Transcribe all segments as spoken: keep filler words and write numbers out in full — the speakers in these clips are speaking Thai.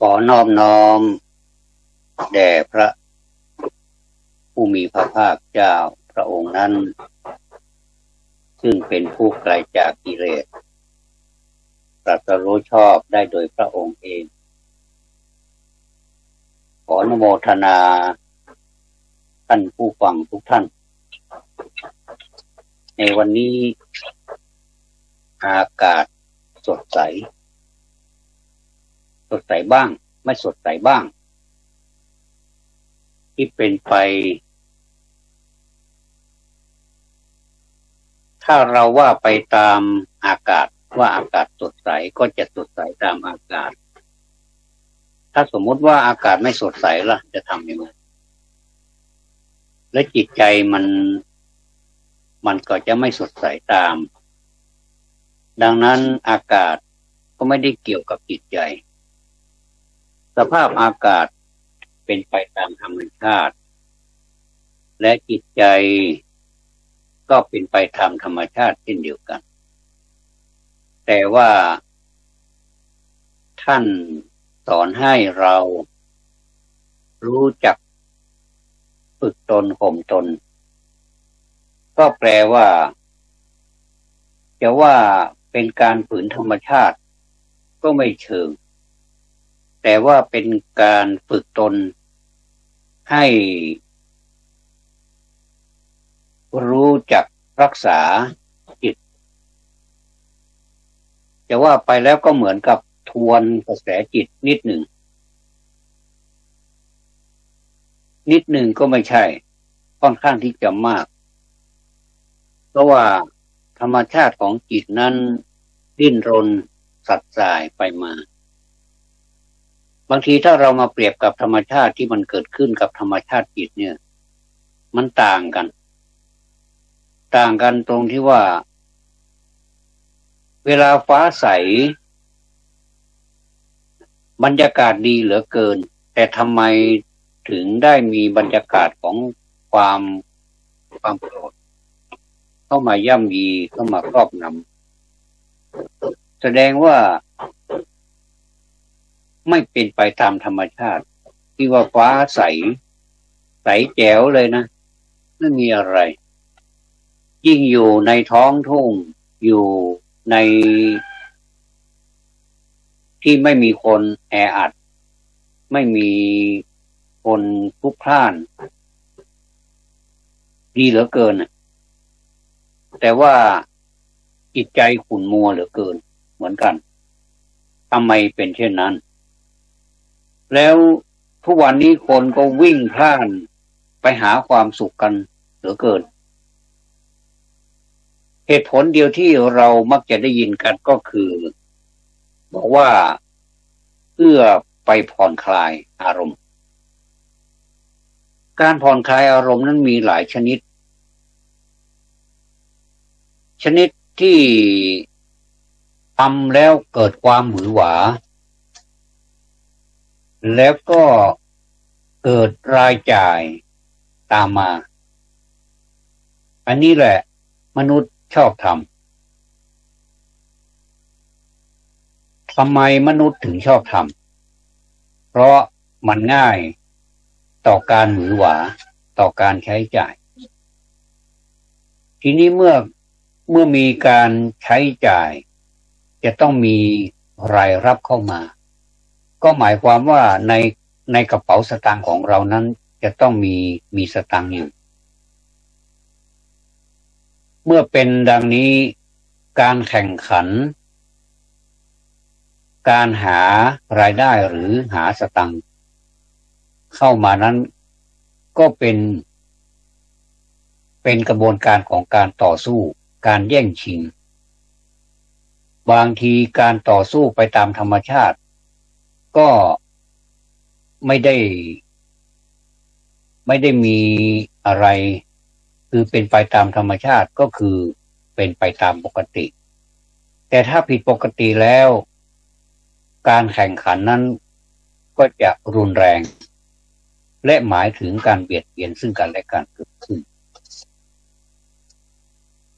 ขอนอบน้อมแด่พระผู้มีพระภาคเจ้าพระองค์นั้นซึ่งเป็นผู้ไกลจากกิเลสตรัสรู้ชอบได้โดยพระองค์เองขออนุโมทนาท่านผู้ฟังทุกท่านในวันนี้อากาศสดใสสดใสบ้างไม่สดใสบ้างที่เป็นไปถ้าเราว่าไปตามอากาศว่าอากาศสดใสก็จะสดใสตามอากาศถ้าสมมุติว่าอากาศไม่สดใสล่ะจะทำยังไงและจิตใจมันมันก็จะไม่สดใสตามดังนั้นอากาศก็ไม่ได้เกี่ยวกับจิตใจสภาพอากาศเป็นไปตามธรรมชาติและจิตใจก็เป็นไปตามธรรมชาติเช่นเดียวกันแต่ว่าท่านสอนให้เรารู้จักฝึกตนข่มตนก็แปลว่าจะว่าเป็นการฝืนธรรมชาติก็ไม่เชิงแต่ว่าเป็นการฝึกตนให้รู้จักรักษาจิตจะว่าไปแล้วก็เหมือนกับทวนกระแสจิตนิดหนึ่งนิดหนึ่งก็ไม่ใช่ค่อนข้างที่จะมากเพราะว่าธรรมชาติของจิตนั้นดิ้นรนสัดสายไปมาบางทีถ้าเรามาเปรียบกับธรรมชาติที่มันเกิดขึ้นกับธรรมชาติจิตเนี่ยมันต่างกันต่างกันตรงที่ว่าเวลาฟ้าใสบรรยากาศดีเหลือเกินแต่ทำไมถึงได้มีบรรยากาศของความความโกรธเข้ามาย่ำยีเข้ามาครอบงำแสดงว่าไม่เป็นไปตามธรรมชาติที่ว่าฟ้าใสใสแจ๋วเลยนะไม่มีอะไรยิ่งอยู่ในท้องทุ่งอยู่ในที่ไม่มีคนแออัดไม่มีคนพลุกพล่านดีเหลือเกินแต่ว่าจิตใจขุ่นมัวเหลือเกินเหมือนกันทำไมเป็นเช่นนั้นแล้วทุกวันนี้คนก็วิ่งพล่านไปหาความสุขกันเหลือเกินเหตุผลเดียวที่เรามักจะได้ยินกันก็คือบอกว่าเพื่อไปผ่อนคลายอารมณ์การผ่อนคลายอารมณ์นั้นมีหลายชนิดชนิดที่ทำแล้วเกิดความหวือหวาแล้วก็เกิดรายจ่ายตามมาอันนี้แหละมนุษย์ชอบทำทำไมมนุษย์ถึงชอบทำเพราะมันง่ายต่อการหวือหวาต่อการใช้จ่ายทีนี้เมื่อเมื่อมีการใช้จ่ายจะต้องมีรายรับเข้ามาก็หมายความว่าในในกระเป๋าสตางค์ของเรานั้นจะต้องมีมีสตางค์อยู่เมื่อเป็นดังนี้การแข่งขันการหารายได้หรือหาสตางค์เข้ามานั้นก็เป็นเป็นกระบวนการของการต่อสู้การแย่งชิงบางทีการต่อสู้ไปตามธรรมชาติก็ไม่ได้ไม่ได้มีอะไรคือเป็นไปตามธรรมชาติก็คือเป็นไปตามปกติแต่ถ้าผิดปกติแล้วการแข่งขันนั้นก็จะรุนแรงและหมายถึงการเบียดเบียนซึ่งกันและกันเกิดขึ้น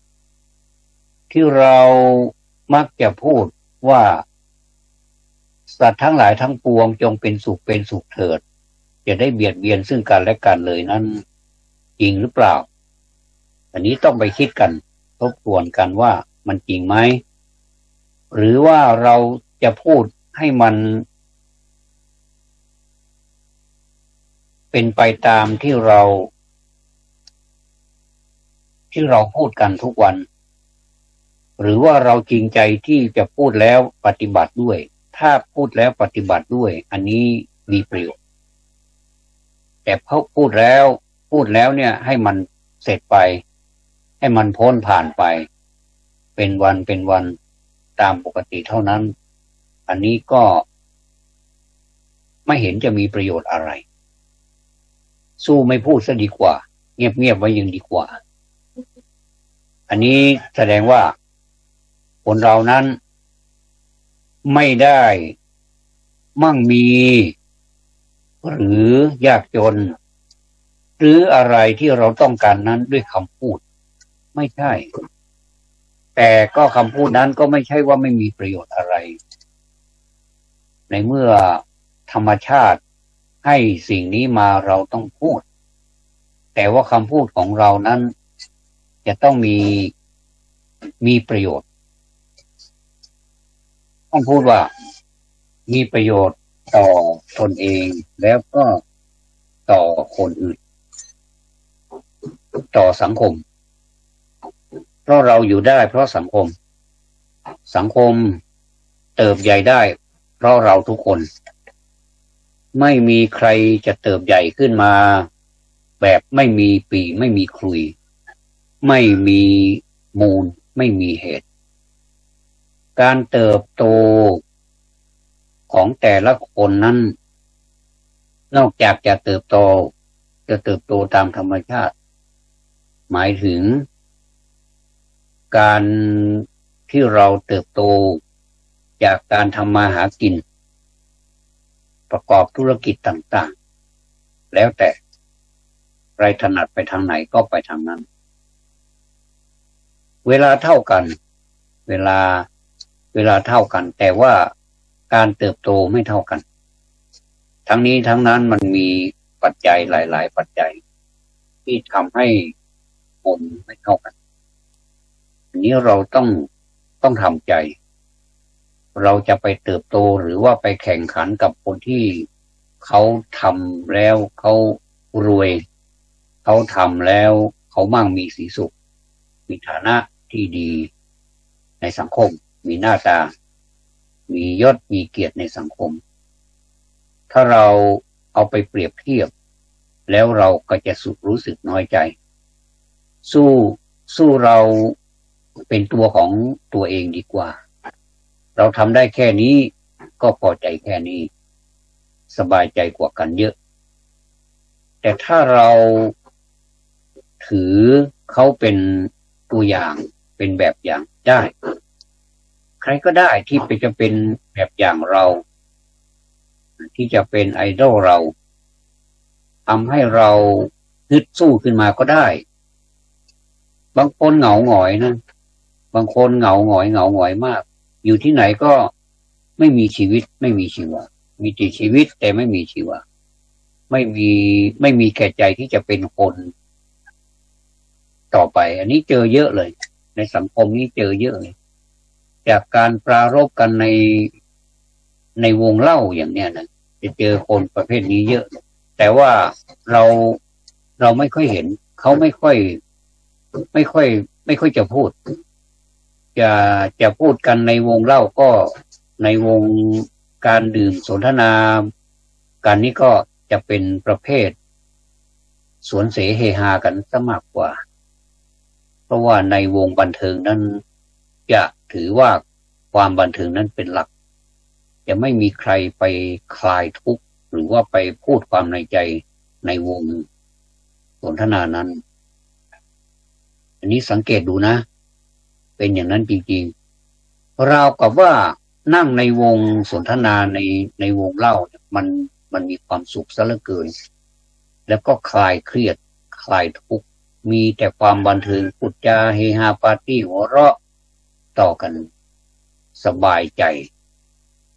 ที่เรามักจะพูดว่าสัตว์ทั้งหลายทั้งปวงจงเป็นสุขเป็นสุขเถิดจะได้เบียดเบียนซึ่งกันและกันเลยนั้นจริงหรือเปล่าอันนี้ต้องไปคิดกันทบทวนกันว่ามันจริงไหมหรือว่าเราจะพูดให้มันเป็นไปตามที่เราที่เราพูดกันทุกวันหรือว่าเราจริงใจที่จะพูดแล้วปฏิบัติด้วยถ้าพูดแล้วปฏิบัติด้วยอันนี้มีประโยชน์แต่พอพูดแล้วพูดแล้วเนี่ยให้มันเสร็จไปให้มันพ้นผ่านไปเป็นวันเป็นวันตามปกติเท่านั้นอันนี้ก็ไม่เห็นจะมีประโยชน์อะไรสู้ไม่พูดซะดีกว่าเงียบๆไว้ยังดีกว่าอันนี้แสดงว่าคนเรานั้นไม่ได้มั่งมีหรือยากจนหรืออะไรที่เราต้องการนั้นด้วยคำพูดไม่ใช่แต่ก็คำพูดนั้นก็ไม่ใช่ว่าไม่มีประโยชน์อะไรในเมื่อธรรมชาติให้สิ่งนี้มาเราต้องพูดแต่ว่าคำพูดของเรานั้นจะต้องมีมีประโยชน์ต้องพูดว่ามีประโยชน์ต่อตนเองแล้วก็ต่อคนอื่นต่อสังคมเพราะเราอยู่ได้เพราะสังคมสังคมเติบใหญ่ได้เพราะเราทุกคนไม่มีใครจะเติบใหญ่ขึ้นมาแบบไม่มีปีไม่มีคลุยไม่มีมูลไม่มีเหตุการเติบโตของแต่ละคนนั้นนอกจากจะเติบโตจะเติบโตตามธรรมชาติหมายถึงการที่เราเติบโตจากการทำมาหากินประกอบธุรกิจต่างๆแล้วแต่ใครถนัดไปทางไหนก็ไปทางนั้นเวลาเท่ากันเวลาเวลาเท่ากันแต่ว่าการเติบโตไม่เท่ากันทั้งนี้ทั้งนั้นมันมีปัจจัยหลายๆปัจจัยที่ทำให้คนไม่เท่ากันอันนี้เราต้องต้องทำใจเราจะไปเติบโตหรือว่าไปแข่งขันกับคนที่เขาทำแล้วเขารวยเขาทำแล้วเขามั่งมีสีสุขมีฐานะที่ดีในสังคมมีหน้าตามียศมีเกียรติในสังคมถ้าเราเอาไปเปรียบเทียบแล้วเราก็จะสุขรู้สึกน้อยใจสู้สู้เราเป็นตัวของตัวเองดีกว่าเราทำได้แค่นี้ก็พอใจแค่นี้สบายใจกว่ากันเยอะแต่ถ้าเราถือเขาเป็นตัวอย่างเป็นแบบอย่างได้ใครก็ได้ที่ไปจะเป็นแบบอย่างเราที่จะเป็นไอดอลเราทำให้เราฮึดสู้ขึ้นมาก็ได้บางคนเหงาหงอยนะบางคนเหงาหงอยเหงาหงอยมากอยู่ที่ไหนก็ไม่มีชีวิตไม่มีชีวามีแต่ชีวิตแต่ไม่มีชีวาไม่มีไม่มีแก่ใจที่จะเป็นคนต่อไปอันนี้เจอเยอะเลยในสังคมนี้เจอเยอะเลยจากการปรารภกันในในวงเล่าอย่างเนี้ยนะจะเจอคนประเภทนี้เยอะแต่ว่าเราเราไม่ค่อยเห็นเขาไม่ค่อยไม่ค่อยไม่ค่อยจะพูดจะจะพูดกันในวงเล่าก็ในวงการดื่มสนทนาการนี้ก็จะเป็นประเภทสวนเสเฮฮากันซะมากกว่าเพราะว่าในวงบันเทิงนั้นจะถือว่าความบันเทิงนั้นเป็นหลักจะไม่มีใครไปคลายทุกข์หรือว่าไปพูดความในใจในวงสนทนานั้นอันนี้สังเกตดูนะเป็นอย่างนั้นจริงๆราวกับว่านั่งในวงสนทนาในในวงเล่ามันมันมีความสุขซะเหลือเกินแล้วก็คลายเครียดคลายทุกข์มีแต่ความบันเทิงพูดจาเฮฮาปาร์ตี้หัวเราะต่อกันสบายใจ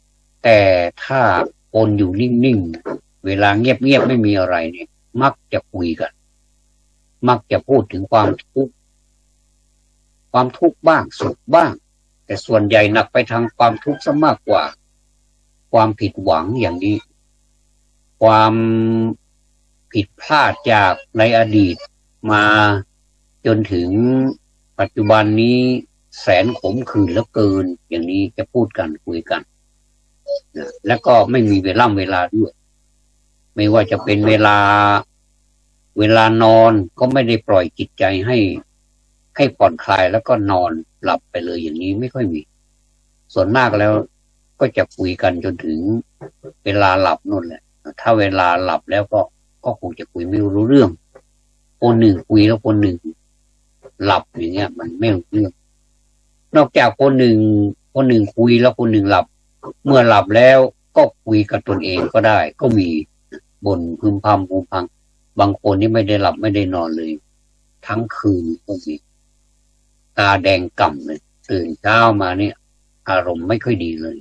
แต่ถ้าคนอยู่นิ่งๆเวลาเงียบๆไม่มีอะไรเนี่ยมักจะคุยกันมักจะพูดถึงความทุกข์ความทุกข์บ้างสุขบ้างแต่ส่วนใหญ่หนักไปทางความทุกข์ซะมากกว่าความผิดหวังอย่างนี้ความผิดพลาดจากในอดีตมาจนถึงปัจจุบันนี้แสนขมขื่นเหลือเกินอย่างนี้จะพูดกันคุยกันนะแล้วก็ไม่มีเวลาเวลาด้วยไม่ว่าจะเป็นเวลาเวลานอนก็ไม่ได้ปล่อยจิตใจให้ให้ผ่อนคลายแล้วก็นอนหลับไปเลยอย่างนี้ไม่ค่อยมีส่วนมากแล้วก็จะคุยกันจนถึงเวลาหลับนู่นแหละถ้าเวลาหลับแล้วก็ก็คงจะคุยไม่รู้เรื่องคนหนึ่งคุยแล้วคนหนึ่งหลับอย่างเงี้ยมันไม่รู้เรื่องนอกจากคนหนึ่งคนหนึ่งคุยแล้วคนหนึ่งหลับเมื่อหลับแล้วก็คุยกับตนเองก็ได้ก็มีบ่นพึมพำพึมพำบางคนนี่ไม่ได้หลับไม่ได้นอนเลยทั้งคืนก็มีตาแดงก่ำเลยตื่นเช้ามาเนี่ยอารมณ์ไม่ค่อยดีเลย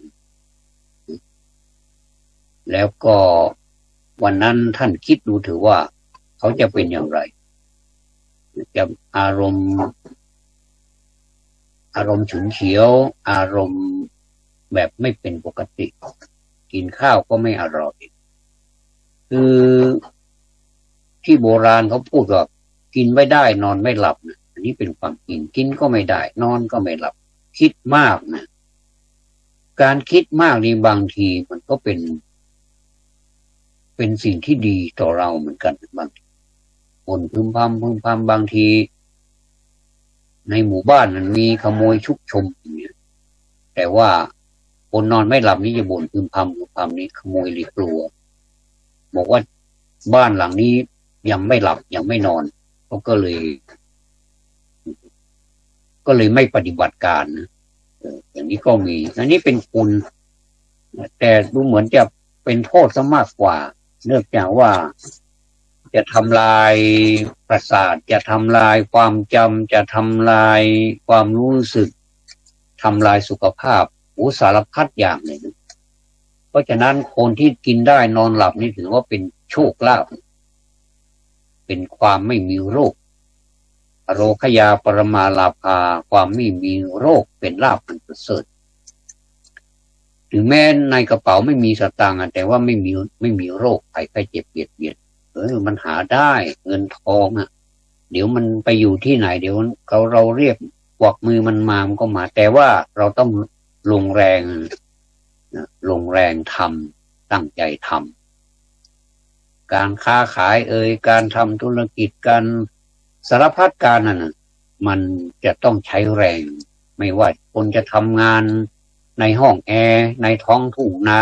แล้วก็วันนั้นท่านคิดดูถือว่าเขาจะเป็นอย่างไรจะอารมณ์อารมณ์ฉุนเฉียวอารมณ์แบบไม่เป็นปกติกินข้าวก็ไม่อร่อยคือที่โบราณเขาพูดว่ากินไม่ได้นอนไม่หลับนะอันนี้เป็นความจริงกินก็ไม่ได้นอนก็ไม่หลับคิดมากนะการคิดมากนี่บางทีมันก็เป็นเป็นสิ่งที่ดีต่อเราเหมือนกันบางคนพึมพำพึมพำบางทีในหมู่บ้านมันมีขโมยชุกชุมเนี่ยแต่ว่าคนนอนไม่หลับนี่จะบ่นพึมพำพึมพำนี้ขโมยหรือกลัวบอกว่าบ้านหลังนี้ยังไม่หลับยังไม่นอนเขาก็เลยก็เลยไม่ปฏิบัติการนะอย่างนี้ก็มีอันนี้เป็นคุณแต่ดูเหมือนจะเป็นโทษซะมากกว่าเนื่องจากว่าจะทำลายประสาทจะทำลายความจำจะทำลายความรู้สึกทำลายสุขภาพอุสารพัดอย่างเลยนะเพราะฉะนั้นคนที่กินได้นอนหลับนี่ถือว่าเป็นโชคลาภเป็นความไม่มีโรคอโรคยาปรมาลาภาความไม่มีโรคเป็นลาภอันประเสริฐถึงแม้ในกระเป๋าไม่มีสตางค์แต่ว่าไม่มีไม่มีโรคภัยไข้เจ็บเบียดเบียนเออมันหาได้เงินทองอ่ะเดี๋ยวมันไปอยู่ที่ไหนเดี๋ยวเขาเราเรียกกวักมือมันมามันก็มาแต่ว่าเราต้องลงแรงนะลงแรงทำตั้งใจทำการค้าขายเอ่ยการทำธุรกิจการสารพัดการนั่นน่ะมันจะต้องใช้แรงไม่ว่าคนจะทำงานในห้องแอร์ในท้องทุ่งนา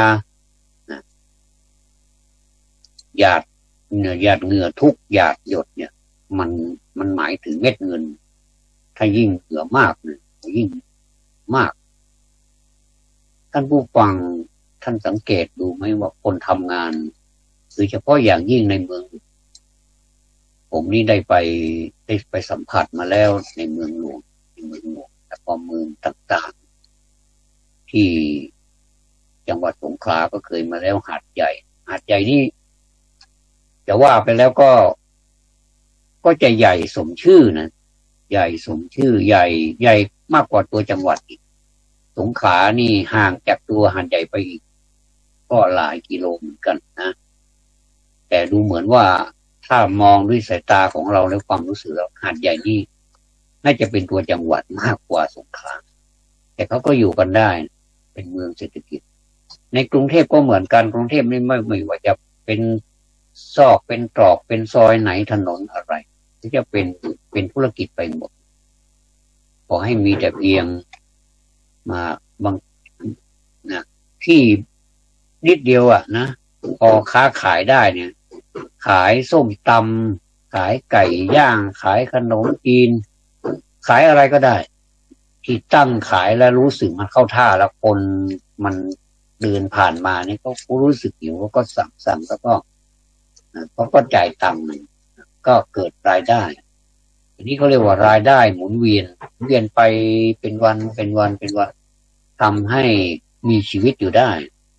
หยาดเหงื่อหยาดเหงื่อทุกหยาดหยดเนี่ยมันมันหมายถึงเม็ดเงินถ้ายิ่งเหลือมากเนี่ยยิ่งมากท่านผู้ฟังท่านสังเกตดูไหมว่าคนทำงานโดยเฉพาะอย่างยิ่งในเมืองผมนี่ได้ไปได้ไปสัมผัสมาแล้วในเมืองหลวงในเมืองหลวงแต่พอเมืองต่างๆที่จังหวัดสงขลาก็เคยมาแล้วหาดใหญ่หาดใหญ่นี่จะว่าไปแล้วก็ก็จะใหญ่สมชื่อนะใหญ่สมชื่อใหญ่ใหญ่มากกว่าตัวจังหวัดอีกสงขลานี่ห่างจากตัวหาดใหญ่ไปอีกก็หลายกิโลเหมือนกันนะแต่ดูเหมือนว่าถ้ามองด้วยสายตาของเราและความรู้สึกแล้วหาดใหญ่นี่น่าจะเป็นตัวจังหวัดมากกว่าสงขลาแต่เขาก็อยู่กันได้เป็นเมืองเศรษฐกิจในกรุงเทพก็เหมือนกันกรุงเทพนี่ไม่ไม่ว่าจะเป็นซอกเป็นตรอกเป็นซอยไหนถนนอะไรที่จะเป็นเป็นธุรกิจไปหมดขอให้มีแต่เพียงมาบางนะที่นิดเดียวอ่ะนะพอค้าขายได้เนี่ยขายส้มตำขายไก่ย่างขายขนมจีนขายอะไรก็ได้ที่ตั้งขายแล้วรู้สึกมันเข้าท่าแล้วคนมันเดินผ่านมาเนี่ยเขารู้สึกหิวเขาก็สั่งสั่งแล้วก็เขาก็จ่ายตังค์ก็เกิดรายได้อันนี้เขาเรียกว่ารายได้หมุนเวียนเวียนไปเป็นวันเป็นวันเป็นวันทำให้มีชีวิตอยู่ได้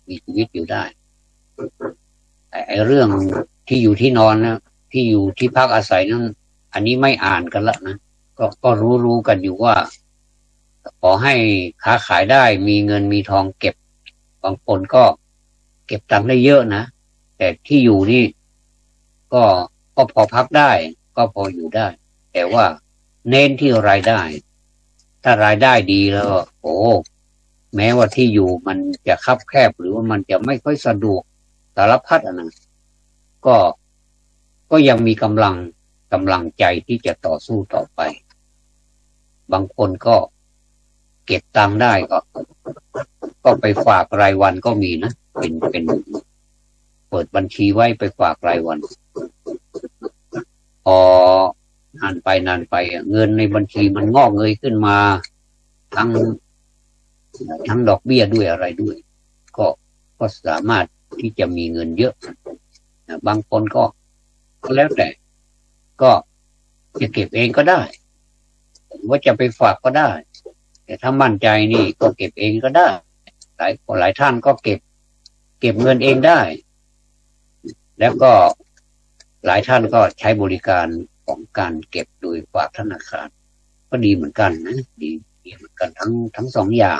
มีชีวิตอยู่ได้ไอ้เรื่องที่อยู่ที่นอนนะที่อยู่ที่พักอาศัยนั้นอันนี้ไม่อ่านกันละนะก็ก็รู้รู้กันอยู่ว่าขอให้ค้าขายได้มีเงินมีทองเก็บบางคนก็เก็บตังค์ได้เยอะนะแต่ที่อยู่นี่ก็ก็พอพักได้ก็พออยู่ได้แต่ว่าเน้นที่รายได้ถ้ารายได้ดีแล้วโอ้แม้ว่าที่อยู่มันจะคับแคบหรือว่ามันจะไม่ค่อยสะดวกสารพัดอ่ะนะก็ก็ยังมีกำลังกำลังใจที่จะต่อสู้ต่อไปบางคนก็เก็บตังค์ได้ก็ก็ไปฝากรายวันก็มีนะเป็นเป็นเปิดบัญชีไว้ไปฝากรายวันพอนานไปนานไปเงินในบัญชีมันงอกเงยขึ้นมาทั้งทั้งดอกเบี้ยด้วยอะไรด้วยก็ก็สามารถที่จะมีเงินเยอะบางคนก็ก็แล้วแต่ก็จะเก็บเองก็ได้ว่าจะไปฝากก็ได้แต่ถ้ามั่นใจนี่ก็เก็บเองก็ได้หลายหลายท่านก็เก็บเก็บเงินเองได้แล้วก็หลายท่านก็ใช้บริการของการเก็บโดยฝากธนาคารก็ดีเหมือนกันนะดีดีเหมือนกันทั้งทั้งสองอย่าง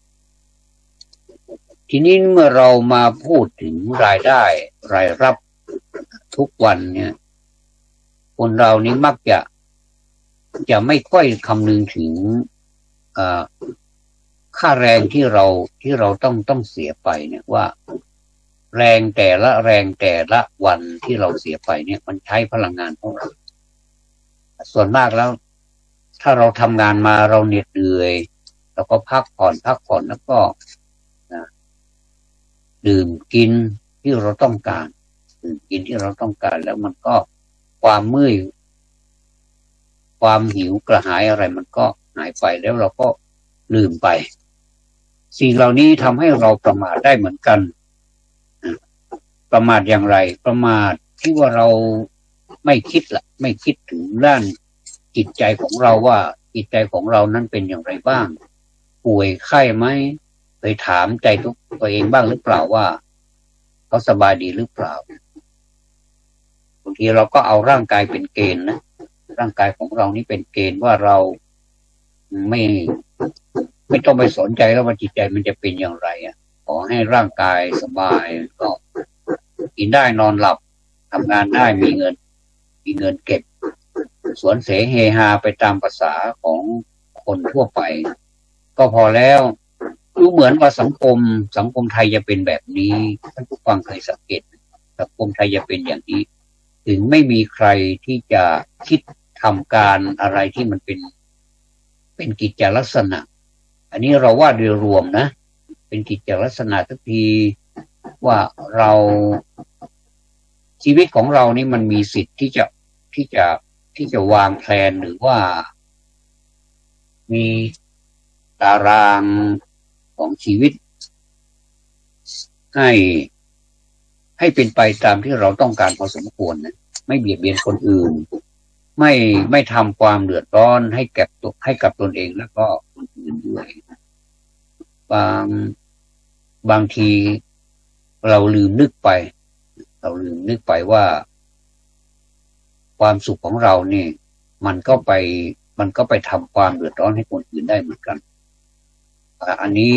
ทีนี้เมื่อเรามาพูดถึงรายได้รายรับทุกวันเนี่ยคนเรานี้มักจะจะไม่ค่อยคำนึงถึงค่าแรงที่เราที่เราต้องต้องเสียไปเนี่ยว่าแรงแต่ละแรงแต่ละวันที่เราเสียไปเนี่ยมันใช้พลังงานเท่าไหร่ส่วนมากแล้วถ้าเราทำงานมาเราเหน็ดเหนื่อยเราก็พักผ่อนพักผ่อนแล้วก็ดื่มกินที่เราต้องการดื่มกินที่เราต้องการแล้วมันก็ความเมื่อยความหิวกระหายอะไรมันก็หายไปแล้วเราก็ลืมไปสิ่งเหล่านี้ทำให้เราประมาทได้เหมือนกันประมาทอย่างไรประมาทที่ว่าเราไม่คิดละไม่คิดถึงด้านจิตใจของเราว่าจิตใจของเรานั้นเป็นอย่างไรบ้างป่วยไข้ไหมเคยถามใจทุกตัวเองบ้างหรือเปล่าว่าเขาสบายดีหรือเปล่าบางทีเราก็เอาร่างกายเป็นเกณฑ์นะร่างกายของเรานี่เป็นเกณฑ์ว่าเราไม่ไม่ต้องไปสนใจแล้วว่าจิตใจมันจะเป็นอย่างไรอ่ะขอให้ร่างกายสบายก็กินได้นอนหลับทำงานได้มีเงินมีเงินเก็บสวนเสเฮฮาไปตามภาษาของคนทั่วไปก็พอแล้วดูเหมือนว่าสังคมสังคมไทยจะเป็นแบบนี้ท่านผู้ฟังเคยสังเกตสังคมไทยจะเป็นอย่างนี้ถึงไม่มีใครที่จะคิดทำการอะไรที่มันเป็นเป็นกิจลักษณะอันนี้เราว่าโดยรวมนะเป็นกิจลักษณะทุกทีว่าเราชีวิตของเรานี่มันมีสิทธิ์ที่จะที่จะที่จะวางแผนหรือว่ามีตารางของชีวิตให้ให้เป็นไปตามที่เราต้องการพอสมควรนะไม่เบียดเบียนคนอื่นไม่ไม่ทำความเดือดร้อนให้แก่ตัวให้กับตนเองแล้วก็คนอื่นด้วยบางบางทีเราลืมนึกไปเราลืมนึกไปว่าความสุขของเราเนี่ยมันก็ไปมันก็ไปทำความเดือดร้อนให้คนอื่นได้เหมือนกันอันนี้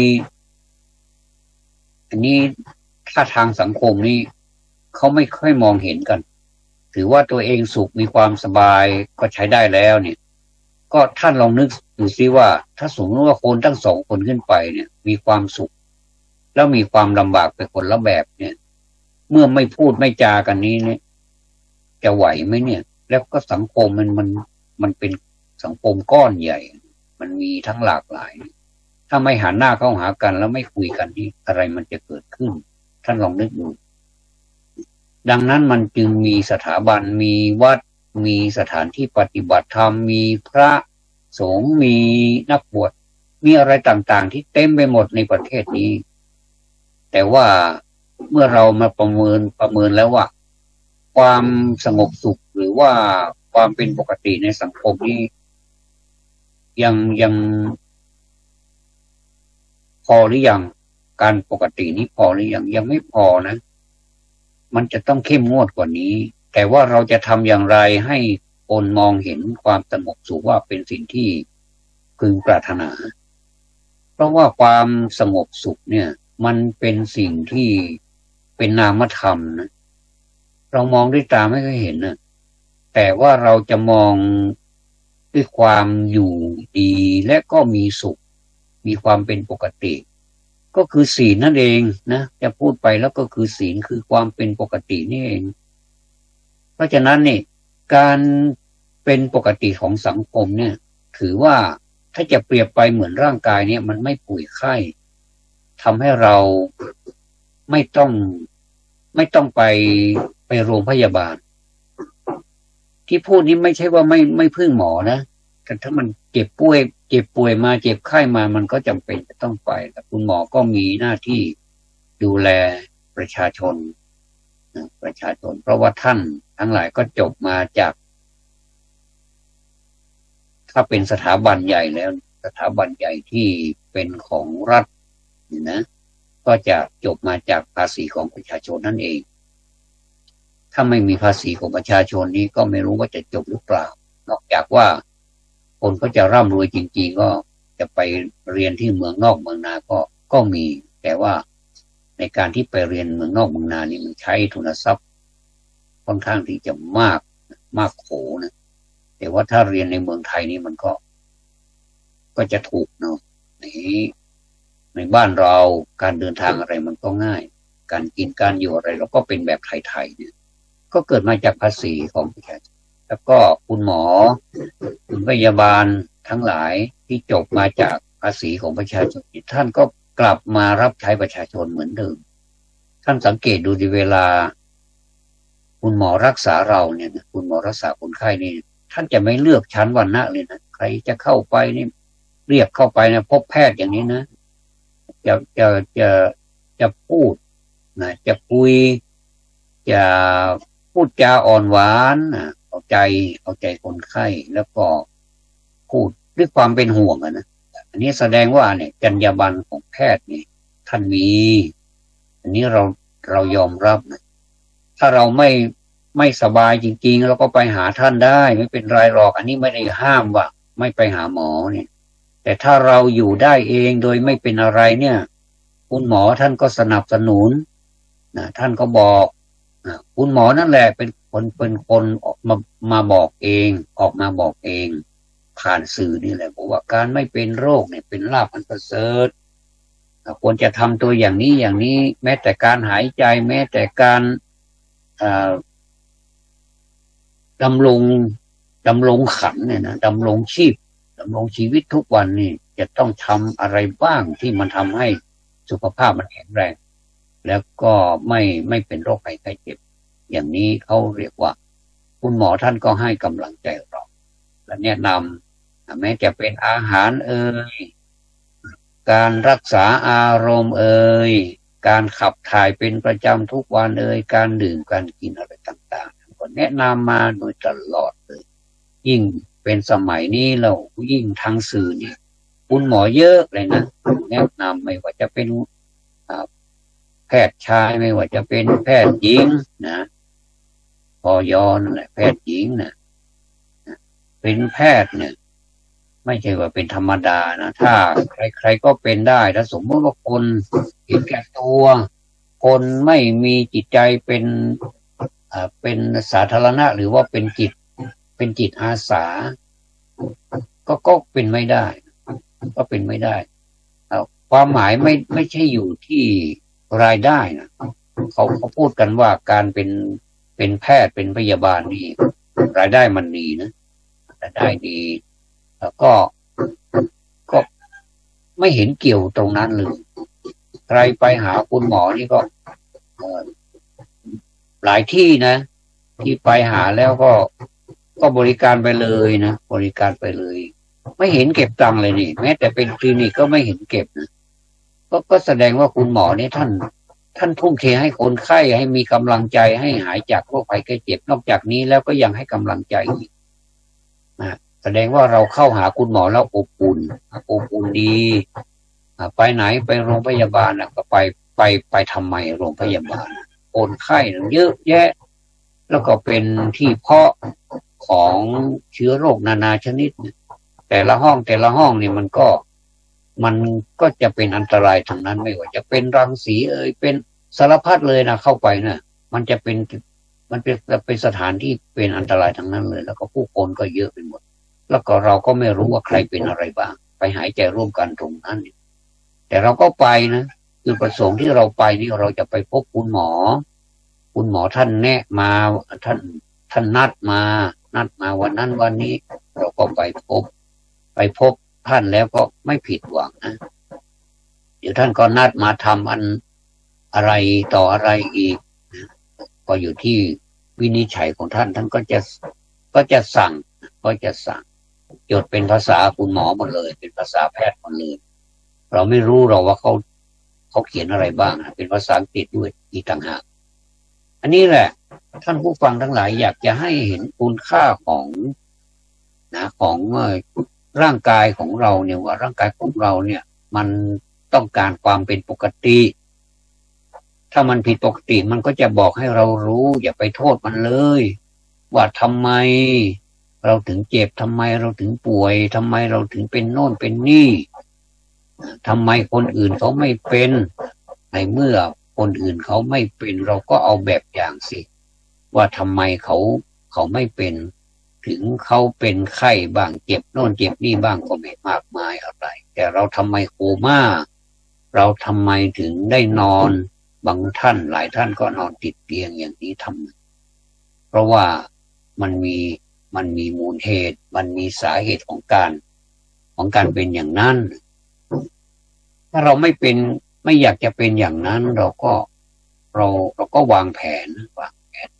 อันนี้ถ้าทางสังคมนี่เขาไม่ค่อยมองเห็นกันถือว่าตัวเองสุขมีความสบายก็ใช้ได้แล้วเนี่ยก็ท่านลองนึกดูซิว่าถ้าสมมติว่าคนทั้งสองคนขึ้นไปเนี่ยมีความสุขแล้วมีความลำบากไปคนละแบบเนี่ยเมื่อไม่พูดไม่จากันนี้เนี่ยจะไหวไหมเนี่ยแล้วก็สังคมมันมันมันเป็นสังคมก้อนใหญ่มันมีทั้งหลากหลายถ้าไม่หันหน้าเข้าหากันแล้วไม่คุยกันนี่อะไรมันจะเกิดขึ้นท่านลองนึกดูดังนั้นมันจึงมีสถาบันมีวัดมีสถานที่ปฏิบัติธรรมมีพระสงฆ์มีนักบวชมีอะไรต่างๆที่เต็มไปหมดในประเทศนี้แต่ว่าเมื่อเรามาประเมินประเมินแล้วว่าความสงบสุขหรือว่าความเป็นปกติในสังคมนี้ยังยังพอหรือยังการปกตินี้พอหรือยังยังไม่พอนะมันจะต้องเข้มงวดกว่านี้แต่ว่าเราจะทำอย่างไรให้คนมองเห็นความสงบสุขว่าเป็นสิ่งที่พึงปรารถนาเพราะว่าความสงบสุขเนี่ยมันเป็นสิ่งที่เป็นนามธรรมนะเรามองด้วยตาไม่เคยเห็นนะแต่ว่าเราจะมองด้วยความอยู่ดีและก็มีสุขมีความเป็นปกติก็คือศีลนั่นเองนะจะพูดไปแล้วก็คือศีลคือความเป็นปกตินี่เองเพราะฉะนั้นนี่การเป็นปกติของสังคมเนี่ยถือว่าถ้าจะเปรียบไปเหมือนร่างกายเนี่ยมันไม่ป่วยไข้ทำให้เราไม่ต้องไม่ต้องไปไปโรงพยาบาลที่พูดนี้ไม่ใช่ว่าไม่ไม่พึ่งหมอนะแต่ถ้ามันเจ็บป่วยเจ็บป่วยมาเจ็บไข้มามันก็จำเป็นจะต้องไปแต่คุณหมอก็มีหน้าที่ดูแลประชาชนประชาชนเพราะว่าท่านทั้งหลายก็จบมาจากถ้าเป็นสถาบันใหญ่แล้วสถาบันใหญ่ที่เป็นของรัฐนะก็จะจบมาจากภาษีของประชาชนนั่นเองถ้าไม่มีภาษีของประชาชนนี้ก็ไม่รู้ว่าจะจบหรือเปล่านอกจากว่าคนก็จะร่ำรวยจริงๆก็จะไปเรียนที่เมืองนอกเมืองนาก็ก็มีแต่ว่าในการที่ไปเรียนเมืองนอกเมืองนานี่มันใช้ทุนทรัพย์ค่อนข้างที่จะมากมากโขนะแต่ว่าถ้าเรียนในเมืองไทยนี่มันก็ก็จะถูกเนาะในในบ้านเราการเดินทางอะไรมันก็ง่ายการกินการอยู่อะไรเราก็เป็นแบบไทยๆเนี่ยก็เกิดมาจากภาษีของประชาชนแล้วก็คุณหมอคุณพยาบาลทั้งหลายที่จบมาจากภาษีของประชาชนท่านก็กลับมารับใช้ประชาชนเหมือนเดิมท่านสังเกตดูในเวลาคุณหมอรักษาเราเนี่ยนะคุณหมอรักษาคนไข้นี่ท่านจะไม่เลือกชั้นวรรณะเลยนะใครจะเข้าไปนี่เรียกเข้าไปนะพบแพทย์อย่างนี้นะจะจะจะจะพูดนะจะคุยจะพูดจาอ่อนหวานนะเอาใจเอาใจคนไข้แล้วก็พูดด้วยความเป็นห่วงนะอันนี้แสดงว่าเนี่ยจรรยาบรรณของแพทย์นี่ท่านมีอันนี้เราเรายอมรับนะถ้าเราไม่ไม่สบายจริงๆเราก็ไปหาท่านได้ไม่เป็นไรหรอกอันนี้ไม่ได้ห้ามว่าไม่ไปหาหมอเนี่ยแต่ถ้าเราอยู่ได้เองโดยไม่เป็นอะไรเนี่ยคุณหมอท่านก็สนับสนุนนะท่านก็บอกนะคุณหมอนั่นแหละเป็นคนเป็นคนออกมามาบอกเองออกมาบอกเองผ่านสื่อนี่แหละบอกว่าการไม่เป็นโรคเนี่ยเป็นลาภอันประเสริฐควรจะทำตัวอย่างนี้อย่างนี้แม้แต่การหายใจแม้แต่การดำรงดำรงขันเนี่ยนะดำรงชีพดำรงชีวิตทุกวันนี่จะต้องทำอะไรบ้างที่มันทำให้สุขภาพมันแข็งแรงแล้วก็ไม่ไม่เป็นโรคภัยไข้เจ็บอย่างนี้เขาเรียกว่าคุณหมอท่านก็ให้กำลังใจเราและแนะนำแม้จะเป็นอาหารเอ่ยการรักษาอารมณ์เอ่ยการขับถ่ายเป็นประจำทุกวันเอ่ยการดื่มการกินอะไรต่างๆก็แนะนำมาโดยตลอดเลยยิ่งเป็นสมัยนี้เรายิ่งทางสื่อนี่คุณหมอเยอะเลยนะแนะนำไม่ว่าจะเป็นแพทย์ชายไม่ว่าจะเป็นแพทย์หญิงนะพอยอนนั่นแหละแพทย์หญิงนะเป็นแพทย์เนี่ยไม่ใช่ว่าเป็นธรรมดานะถ้าใครๆก็เป็นได้ถ้าสมมติว่าคนเห็นแก่ตัวคนไม่มีจิตใจเป็นอ่าเป็นสาธารณะหรือว่าเป็นจิตเป็นจิตอาสาก็ก็เป็นไม่ได้ก็เป็นไม่ได้ความหมายไม่ไม่ใช่อยู่ที่รายได้นะเขาเขาพูดกันว่าการเป็นเป็นแพทย์เป็นพยาบาลนี่รายได้มันดีนะรายได้ดีแล้วก็ก็ไม่เห็นเกี่ยวตรงนั้นเลยใครไปหาคุณหมอนี่ก็หลายที่นะที่ไปหาแล้วก็ก็บริการไปเลยนะบริการไปเลยไม่เห็นเก็บตังค์เลยนี่แม้แต่เป็นคลินิกก็ไม่เห็นเก็บนะก็ก็แสดงว่าคุณหมอนี่ท่านท่านทุ่มเทให้คนไข้ให้มีกำลังใจให้หายจากโรคภัยไข้เจ็บนอกจากนี้แล้วก็ยังให้กำลังใจอีกนะแสดงว่าเราเข้าหาคุณหมอแล้วอบอุ่นอบอุ่นดีไปไหนไปโรงพยาบาลก็ไปไปไปทำไมโรงพยาบาลคนไข้เยอะแยะแล้วก็เป็นที่เพาะของเชื้อโรคนานาชนิดแต่ละห้องแต่ละห้องนี่มันก็มันก็จะเป็นอันตรายทั้งนั้นไม่ว่าจะเป็นรังสีเอ่ยเป็นสารพัดเลยนะเข้าไปนะมันจะเป็นมันเป็นเป็นสถานที่เป็นอันตรายทั้งนั้นเลยแล้วก็ผู้คนก็เยอะไปหมดแล้วก็เราก็ไม่รู้ว่าใครเป็นอะไรบ้างไปหายใจร่วมกันตรงนั้นแต่เราก็ไปนะคือประสงค์ที่เราไปนี่เราจะไปพบคุณหมอคุณหมอท่านแนะมาท่านท่านนัดมานัดมาวันนั้นวันนี้เราก็ไปพบไปพบท่านแล้วก็ไม่ผิดหวังนะเดี๋ยวท่านก็นัดมาทำอันอะไรต่ออะไรอีกก็อยู่ที่วินิจฉัยของท่านท่านก็จะก็จะสั่งก็จะสั่งจดเป็นภาษาคุณหมอหมดเลยเป็นภาษาแพทย์หมดเลยเราไม่รู้หรอกว่าเขาเขาเขียนอะไรบ้างเป็นภาษาอังกฤษด้วยอีกต่างหากอันนี้แหละท่านผู้ฟังทั้งหลายอยากจะให้เห็นคุณค่าของนะของร่างกายของเราเนี่ยว่าร่างกายของเราเนี่ยมันต้องการความเป็นปกติถ้ามันผิดปกติมันก็จะบอกให้เรารู้อย่าไปโทษมันเลยว่าทำไมเราถึงเจ็บทำไมเราถึงป่วยทำไมเราถึงเป็นโน่นเป็นนี่ทำไมคนอื่นเขาไม่เป็นในเมื่อคนอื่นเขาไม่เป็นเราก็เอาแบบอย่างสิว่าทำไมเขาเขาไม่เป็นถึงเขาเป็นไข้บ้างเจ็บโน่นเจ็บนี่บ้างก็ไม่มากมายอะไรแต่เราทำไมโคม่าเราทำไมถึงได้นอนบางท่านหลายท่านก็นอนติดเตียงอย่างนี้ทำเพราะว่ามันมีมันมีมูลเหตุมันมีสาเหตุของการของการเป็นอย่างนั้นถ้าเราไม่เป็นไม่อยากจะเป็นอย่างนั้นเราก็เราเราก็วางแผนวางแผน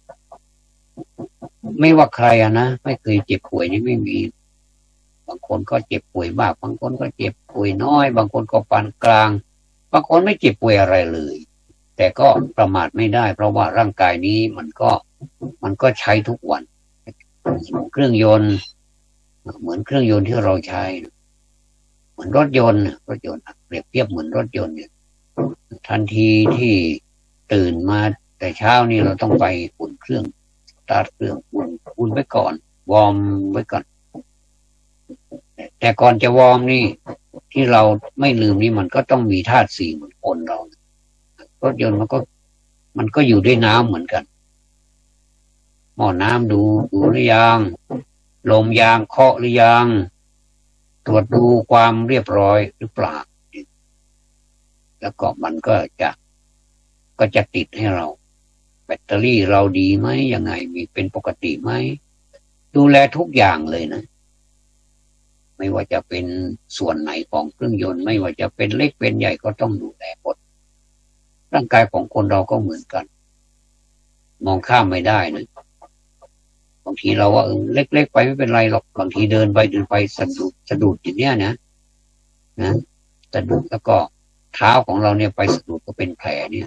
ไม่ว่าใครอะนะไม่เคยเจ็บป่วยนี่ไม่มีบางคนก็เจ็บป่วยมากบางคนก็เจ็บป่วยน้อยบางคนก็ปานกลางบางคนไม่เจ็บป่วยอะไรเลยแต่ก็ประมาทไม่ได้เพราะว่าร่างกายนี้มันก็มันก็ใช้ทุกวันเครื่องยนต์เหมือนเครื่องยนต์ที่เราใช้เหมือนรถยนต์รถยนต์เปรียบเทียบเหมือนรถยนต์เนี่ยทันทีที่ตื่นมาแต่เช้านี่เราต้องไปอุ่นเครื่องสตาร์ทเครื่องอุ่นอุ่นไว้ก่อนวอร์มไว้ก่อนแต่ก่อนจะวอร์มนี่ที่เราไม่ลืมนี่มันก็ต้องมีธาตุสี่เหมือนคนเรารถยนต์มันก็มันก็อยู่ด้วยน้ำเหมือนกันหม้อน้ำดูดูหรือยังลมยางเคาะหรือยังตรวจดูความเรียบร้อยหรือเปล่าแล้วก็มันก็จะก็จะติดให้เราแบตเตอรี่เราดีไหมยังไงมีเป็นปกติไหมดูแลทุกอย่างเลยนะไม่ว่าจะเป็นส่วนไหนของเครื่องยนต์ไม่ว่าจะเป็นเล็กเป็นใหญ่ก็ต้องดูแลหมดร่างกายของคนเราก็เหมือนกันมองข้ามไม่ได้นะบางทีเราว่าเออเล็กๆไปไม่เป็นไรหรอกบางทีเดินไปเดินไปสะดุดสะดุดอย่างเนี้ยนะนะสะดุดแล้วก็เท้าของเราเนี่ยไปสะดุดก็เป็นแผลเนี่ย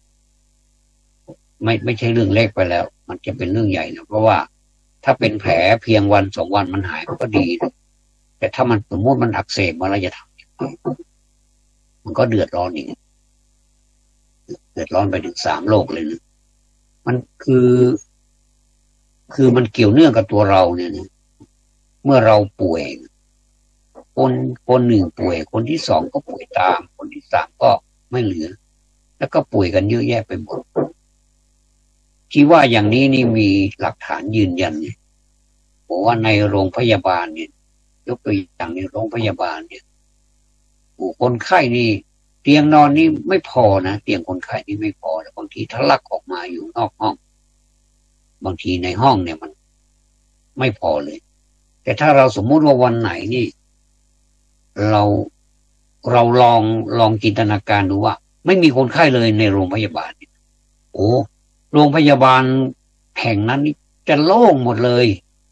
ไม่ไม่ใช่เรื่องเล็กไปแล้วมันจะเป็นเรื่องใหญ่นะเพราะว่าถ้าเป็นแผลเพียงวันสองวันมันหายมันก็ดีนะแต่ถ้ามันสมมติมันอักเสบมาเราจะทำยังไงมันก็เดือดร้อนอีกเดือดร้อนไปถึงสามโลกเลยนะมันคือคือมันเกี่ยวเนื่องกับตัวเราเนี่ยนะเมื่อเราป่วยคนคนหนึ่งป่วยคนที่สองก็ป่วยตามคนที่สามก็ไม่เหลือแล้วก็ป่วยกันเยอะแยะไปหมดที่ว่าอย่างนี้นี่มีหลักฐานยืนยันเนี่ยบอกว่าในโรงพยาบาลเนี่ยยกตัวอย่างในโรงพยาบาลเนี่ยคนไข้นี่เตียงนอนนี่ไม่พอนะเตียงคนไข้นี่ไม่พอแล้วบางทีทะลักออกมาอยู่นอกห้องบางทีในห้องเนี่ยมันไม่พอเลยแต่ถ้าเราสมมุติว่าวันไหนนี่เราเราลองลองจินตนาการดูว่าไม่มีคนไข้เลยในโรงพยาบาลโอ้โรงพยาบาลแห่งนั้นนี่จะโล่งหมดเลย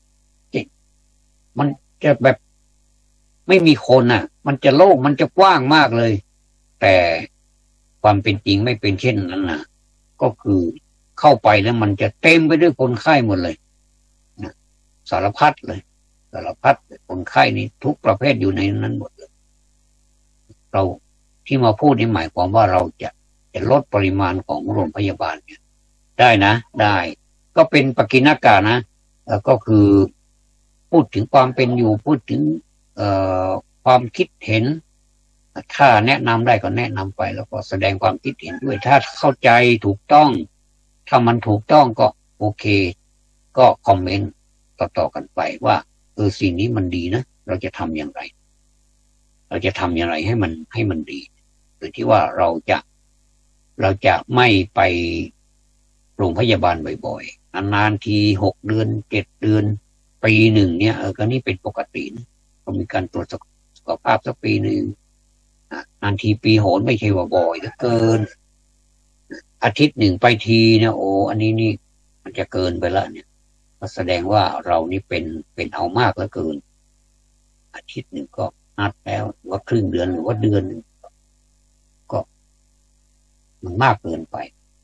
มันจะแบบไม่มีคนอ่ะมันจะโล่งมันจะกว้างมากเลยแต่ความเป็นจริงไม่เป็นเช่นนั้นนะก็คือเข้าไปแล้วมันจะเต็มไปด้วยคนไข้หมดเลยนะสารพัดเลยสารพัดคนไข้นี่ทุกประเภทอยู่ในนั้นหมดเลยเราที่มาพูดนี่หมายความว่าเราจะจะลดปริมาณของโรงพยาบาลเนี่ยได้นะได้ก็เป็นปกิณกะนะแล้วก็คือพูดถึงความเป็นอยู่พูดถึงเอ่อความคิดเห็นถ้าแนะนำได้ก็แนะนำไปแล้วก็แสดงความคิดเห็นด้วยถ้าเข้าใจถูกต้องถ้ามันถูกต้องก็โอเคก็คอมเมนต์ต่อๆกันไปว่าเออสิ่งนี้มันดีนะเราจะทำอย่างไรเราจะทำอย่างไรให้มันให้มันดีโดยที่ว่าเราจะเราจะไม่ไปโรงพยาบาลบ่อยๆนานๆทีหกเดือนเจ็ดเดือนปีหนึ่งเนี่ยเออก็นี่เป็นปกตินะก็มีการตรวจสุขภาพสักปีหนึ่งนานทีปีโหนไม่ใช่ว่าบ่อยเหลือเกินอาทิตย์หนึ่งไปทีเนี่ยโอ้อันนี้นี่มันจะเกินไปแล้วเนี่ยก็แสดงว่าเรานี่เป็นเป็นเอามากเหลือเกินอาทิตย์หนึ่งก็นัดแล้วหรือว่าครึ่งเดือนหรือว่าเดือนก็มันมากเกินไป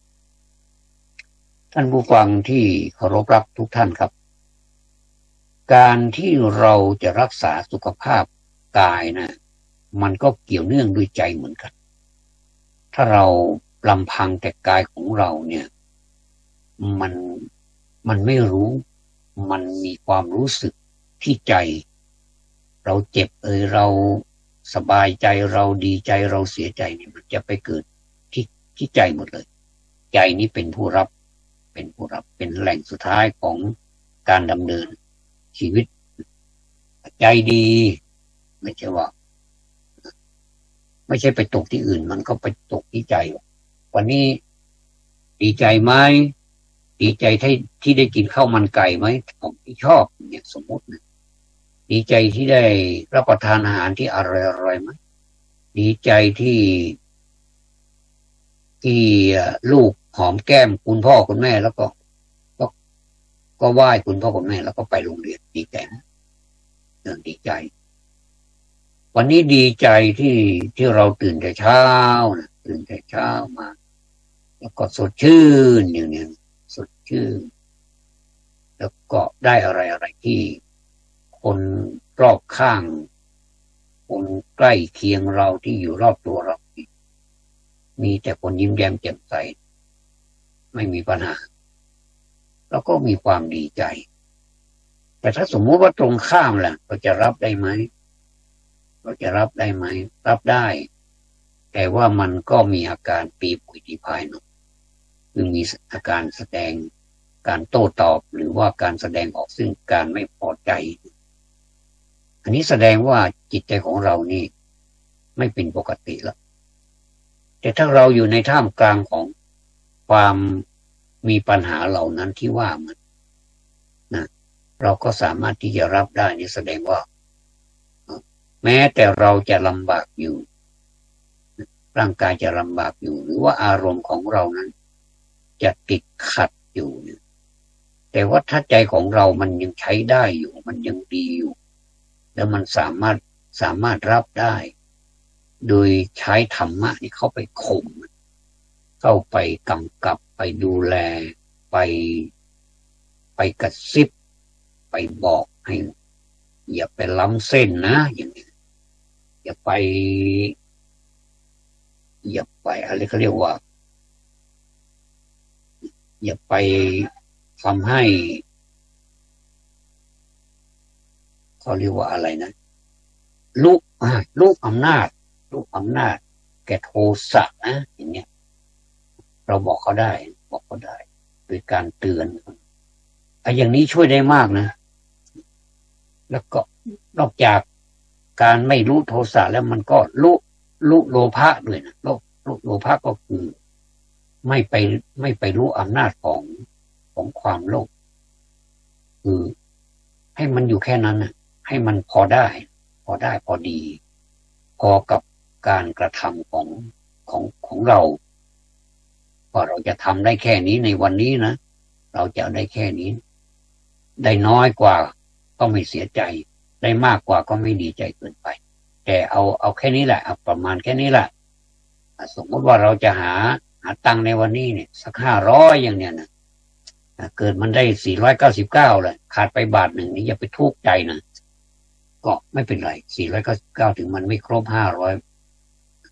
ท่านผู้ฟังที่เคารพรักทุกท่านครับการที่เราจะรักษาสุขภาพกายนะมันก็เกี่ยวเนื่องด้วยใจเหมือนกันถ้าเราลำพังแต่กายของเราเนี่ยมันมันไม่รู้มันมีความรู้สึกที่ใจเราเจ็บเอยเราสบายใจเราดีใจเราเสียใจเนี่ยมันจะไปเกิดที่ที่ใจหมดเลยใจนี้เป็นผู้รับเป็นผู้รับเป็นแหล่งสุดท้ายของการดำเนินชีวิตใจดีไม่ใช่ว่าไม่ใช่ไปตกที่อื่นมันก็ไปตกที่ใจวันนี้ดีใจไหมดีใจที่ที่ได้กินข้าวมันไก่ไหมของที่ชอบเนี่ยสมมตินะดีใจที่ได้รับประทานอาหารที่อร่อยๆไหมดีใจที่ที่ลูกหอมแก้มคุณพ่อคุณแม่แล้วก็ก็ก็ไหว้คุณพ่อคุณแม่แล้วก็ไปโรงเรียนดีใจนะเรื่องดีใจวันนี้ดีใจที่ที่เราตื่นแต่เช้านะตื่นแต่เช้ามาแล้วก็สดชื่นอย่างนี้สดชื่นแล้วก็ได้อะไรอะไรที่คนรอบข้างคนใกล้เคียงเราที่อยู่รอบตัวเรามีแต่คนยิ้มแย้มแจ่มใสไม่มีปัญหาแล้วก็มีความดีใจแต่ถ้าสมมุติว่าตรงข้ามล่ะเราจะรับได้ไหมเราจะรับได้ไหมรับได้แต่ว่ามันก็มีอาการปีปุ๋ยตีพายหน่อยคือมีอาการแสดงการโต้ตอบหรือว่าการแสดงออกซึ่งการไม่พอใจอันนี้แสดงว่าจิตใจของเรานี่ไม่เป็นปกติแล้วแต่ถ้าเราอยู่ในท่ามกลางของความมีปัญหาเหล่านั้นที่ว่ามันนะเราก็สามารถที่จะรับได้นี่แสดงว่าแม้แต่เราจะลำบากอยู่ร่างกายจะลำบากอยู่หรือว่าอารมณ์ของเรานั้นจะติดขัดอยู่แต่ว่าถ้าใจของเรามันยังใช้ได้อยู่มันยังดีอยู่แล้วมันสามารถสามารถรับได้โดยใช้ธรรมะนี่เข้าไปข่มเข้าไปกำกับไปดูแลไปไปกระซิบไปบอกให้อย่าไปล้ำเส้นนะอย่างนี้อย่าไปอย่าไปอะไรเขาเรียกว่าอย่าไปทำให้เขาเรียกว่าอะไรนะลูกอ่าลูกอำนาจลูกอำนาจแก่โทสะนะอย่างเงี้ยเราบอกเขาได้บอกเขาได้โดยการเตือนไอ้อย่างนี้ช่วยได้มากนะแล้วก็นอกจากการไม่รู้โทสะแล้วมันก็รู้รู้โลภะด้วยนะโลรู้โลภะก็คือไม่ไปไม่ไปรู้อำนาจของของความโลภคือให้มันอยู่แค่นั้นนะให้มันพอได้พอได้พอดีพอกับการกระทำของของของเราว่าเราจะทำได้แค่นี้ในวันนี้นะเราจะได้แค่นี้ได้น้อยกว่าก็ไม่เสียใจได้มากกว่าก็ไม่ดีใจเกินไปแต่เอาเอาแค่นี้แหละเอาประมาณแค่นี้แหละสมมติว่าเราจะหาหาตังค์ในวันนี้เนี่ยสักห้าร้อยอย่างเนี้ยนะเกิดมันได้สี่ร้อยเก้าสิบเก้าเลยขาดไปบาทหนึ่งนี่อย่าไปทุกข์ใจนะก็ไม่เป็นไรสี่ร้อยเก้าสิบเก้าถึงมันไม่ครบห้าร้อย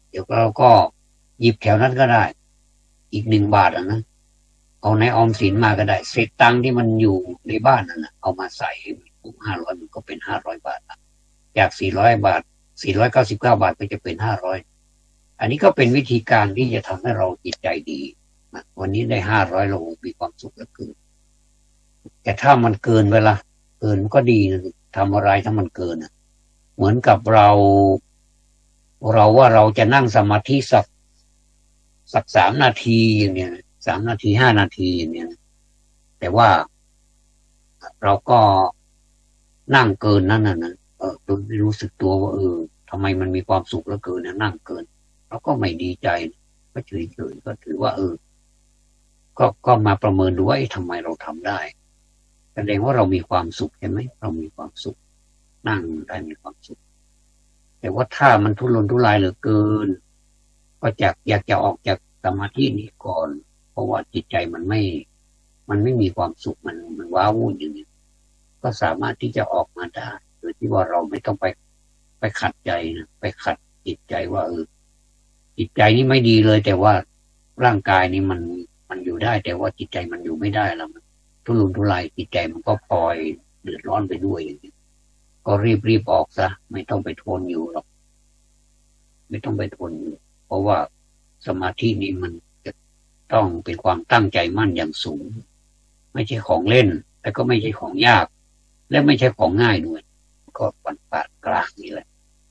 เดี๋ยวเราก็หยิบแถวนั้นก็ได้อีกหนึ่งบาทอ่ะนะเอาในออมสินมาก็ได้เศษตังค์ที่มันอยู่ในบ้านนั่นนะเอามาใส่ห้าร้อยมันก็เป็นห้าร้อยบาทจากสี่ร้อยบาทสี่ร้อยเก้าสิบเก้าบาทก็จะเป็นห้าร้อยอันนี้ก็เป็นวิธีการที่จะทำให้เราจิตใจดีนะวันนี้ได้ห้าร้อยเรามีความสุขเหลือเกินแต่ถ้ามันเกินไปละเกินก็ดีนะทำอะไรถ้ามันเกินนะเหมือนกับเราเราว่าเราจะนั่งสมาธิสักสักสามนาทีอย่างเนี้ยสามนาทีห้านาทีอย่างเนี้ยแต่ว่าเราก็นั่งเกินนั่นน่ะนะเออโดยไม่รู้สึกตัวว่าเออทำไมมันมีความสุขเหลือเกินนะนั่งเกินเราก็ไม่ดีใจก็เฉยเฉยก็ถือว่าเออก็ก็มาประเมินดูว่าทำไมเราทำได้แสดงว่าเรามีความสุขใช่ไหมเรามีความสุขนั่งได้มีความสุขแต่ว่าถ้ามันทุรนทุรายเหลือเกินก็อยากอยากจะออกจากสมาธินี้ก่อนเพราะว่าจิตใจมันไม่มันไม่มีความสุขมันมันว้าวุ่นอย่างนี้ก็สามารถที่จะออกมาได้โดยที่ว่าเราไม่ต้องไปไปขัดใจนะไปขัดจิตใจว่าเออจิตใจนี่ไม่ดีเลยแต่ว่าร่างกายนี่มันมันอยู่ได้แต่ว่าจิตใจมันอยู่ไม่ได้แล้วมันทุรนทุรายจิตใจมันก็พลอยเดือดร้อนไปด้วยอย่างนี้ก็รีบรีบออกซะไม่ต้องไปทนอยู่หรอกไม่ต้องไปทนอยู่เพราะว่าสมาธินี้มันจะต้องเป็นความตั้งใจมั่นอย่างสูงไม่ใช่ของเล่นแต่ก็ไม่ใช่ของยากและไม่ใช่ของง่ายด้วยก็ปันปาดกลางนี่แหละ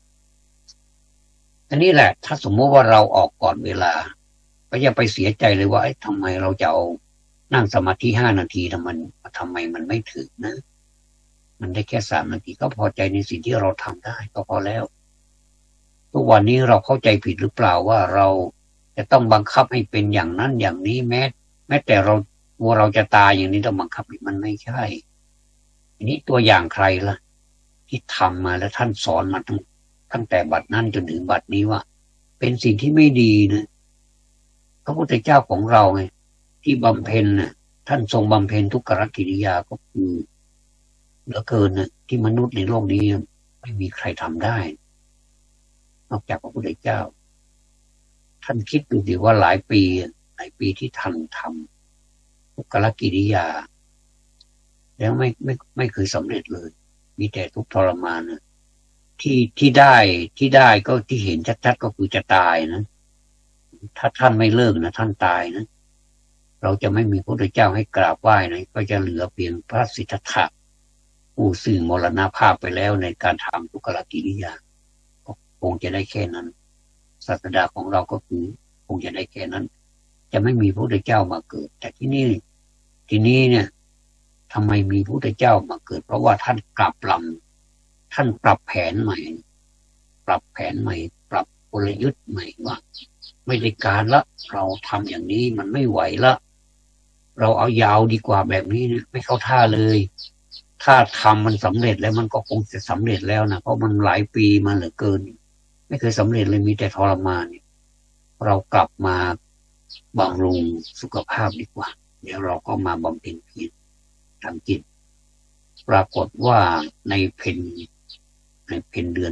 อันนี้แหละถ้าสมมติว่าเราออกก่อนเวลาก็อย่าไปเสียใจเลยว่าทำไมเราจะเอานั่งสมาธิห้านาทีทำไมทำไมมันไม่ถึงนะมันได้แค่สามนาทีก็พอใจในสิ่งที่เราทำได้ก็พอแล้วทุกวันนี้เราเข้าใจผิดหรือเปล่าว่าเราจะต้องบังคับให้เป็นอย่างนั้นอย่างนี้แม้แม้แต่เราว่าเราจะตายอย่างนี้ต้องบังคับมันไม่ใช่อันนี้ตัวอย่างใครล่ะที่ทำมาแล้วท่านสอนมาตั้งตั้งแต่บัดนั้นจนถึงบัดนี้ว่าเป็นสิ่งที่ไม่ดีนะพระพุทธเจ้าของเราไงที่บำเพ็ญน่ะท่านทรงบำเพ็ญทุกขกิริยาก็คือเหลือเกินนะที่มนุษย์ในโลกนี้ไม่มีใครทำได้นอกจากพระพุทธเจ้าท่านคิดดูดิว่าหลายปีหลายปีที่ท่านทำทุกขกิริยาแล้วไม่ไม่ไม่เคยสำเร็จเลยมีแต่ทุกข์ทรมานนะที่ที่ได้ที่ได้ก็ที่เห็นชัดๆก็คือจะตายนะถ้าท่านไม่เลิกนะท่านตายนะเราจะไม่มีพระพุทธเจ้าให้กราบไหว้นะก็จะเหลือเพียงพระสิทธัตถะผู้ซึ่งมรณภาพไปแล้วในการทำทุกขกิริยาคงจะได้แค่นั้นศาสดาของเราก็คือคงจะได้แค่นั้นจะไม่มีพระพุทธเจ้ามาเกิดแต่ที่นี่ที่นี้เนี่ยทำไมมีพระพุทธเจ้ามาเกิดเพราะว่าท่านกลับลำท่านปรับแผนใหม่ปรับแผนใหม่ปรับกลยุทธ์ใหม่ว่าไม่ได้การละเราทำอย่างนี้มันไม่ไหวละเราเอายาวดีกว่าแบบนี้นะไม่เข้าท่าเลยถ้าทำมันสำเร็จแล้วมันก็คงจะสำเร็จแล้วนะเพราะมันหลายปีมาเหลือเกินไม่เคยสำเร็จเลยมีแต่ทรมานเรากลับมาบำรุงสุขภาพดีกว่าเดี๋ยวเราก็มาบำเพ็ญเพียรทางจิตปรากฏว่าในเพ็ญในเพ็ญเดือน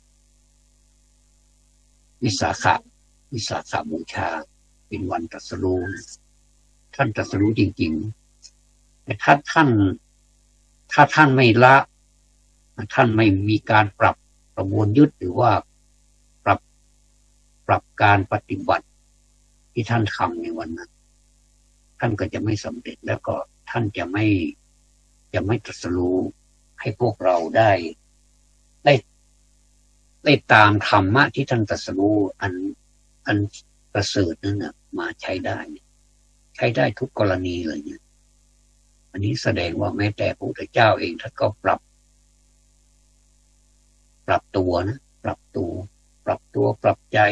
วิสาขะวิสาขบูชาเป็นวันตรัสรู้ท่านตรัสรู้จริงๆแต่ถ้าท่านถ้าท่านไม่ละท่านไม่มีการปรับกระบวนยุทธหรือว่าปรับปรับการปฏิบัติที่ท่านทำในวันนั้นท่านก็จะไม่สำเร็จแล้วก็ท่านจะไม่จะไม่ตรัสรู้ให้พวกเราได้ได้ได้ตามธรรมะที่ท่านตรัสรู้อันอันประเสริฐนั้นนะมาใช้ได้ใช้ได้ทุกกรณีเลยเนี่ยอันนี้แสดงว่าแม้แต่พระพุทธเจ้าเองท่านก็ปรับปรับตัวนะปรับตัวปรับตัวปรับใจ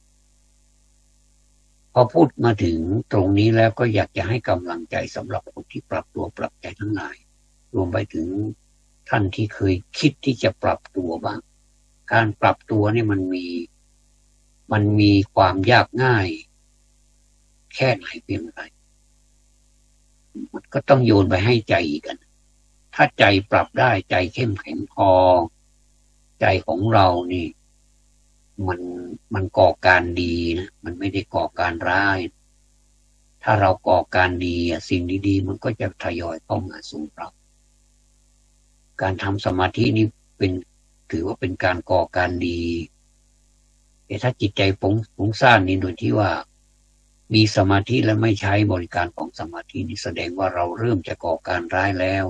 พอพูดมาถึงตรงนี้แล้วก็อยากจะให้กำลังใจสำหรับคนที่ปรับตัวปรับใจทั้งหลายรวมไปถึงท่านที่เคยคิดที่จะปรับตัวบ้างการปรับตัวนี่มันมีมันมีความยากง่ายแค่ไหนเพียงไรมันก็ต้องโยนไปให้ใจกันถ้าใจปรับได้ใจเข้มแข็งพอใจของเรานี่มันมันก่อการดีนะมันไม่ได้ก่อการร้ายถ้าเราก่อการดีสิ่งดีๆมันก็จะทยอยเข้ามาสู่เราการทำสมาธินี้เป็นถือว่าเป็นการก่อการดีแต่ถ้าจิตใจฟุ้งซ่านนี่โดยที่ว่ามีสมาธิและไม่ใช้บริการของสมาธินี่แสดงว่าเราเริ่มจะก่อการร้ายแล้ว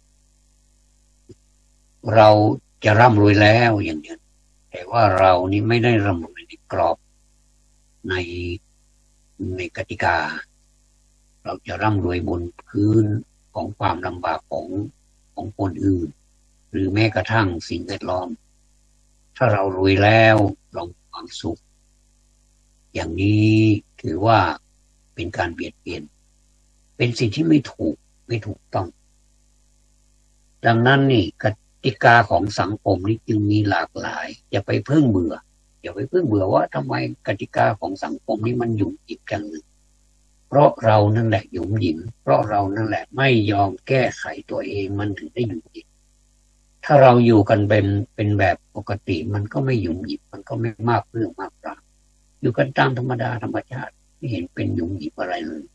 เราจะร่ำรวยแล้วอย่างนี้แต่ว่าเรานี่ไม่ได้ร่ำรวยในกรอบในในกติกาเราจะร่ำรวยบนพื้นของความลำบากของของคนอื่นหรือแม้กระทั่งสิ่งแวดล้อมถ้าเรารวยแล้วเรามีความสุขอย่างนี้ถือว่าเป็นการเบียดเบียนเป็นสิ่งที่ไม่ถูกไม่ถูกต้องดังนั้นนี่กติกาของสังคมนี้จึงมีหลากหลายอย่าไปเพิ่งเบื่ออย่าไปเพิ่งเบื่อว่าทำไมกติกาของสังคมนี้มันหยุ่มหยิบจังเลยเพราะเรานั่นแหละหยุ่มหยิมเพราะเรานั่นแหละไม่ยอมแก้ไขตัวเองมันถึงได้หยุ่มหยิมถ้าเราอยู่กันเป็นเป็นแบบปกติมันก็ไม่หยุ่มหยิมมันก็ไม่มากเรื่องมากราวอยู่กันตามธรรมดาธรรมชาติไม่เห็นเป็นหยุ่มหยิมอะไรเลย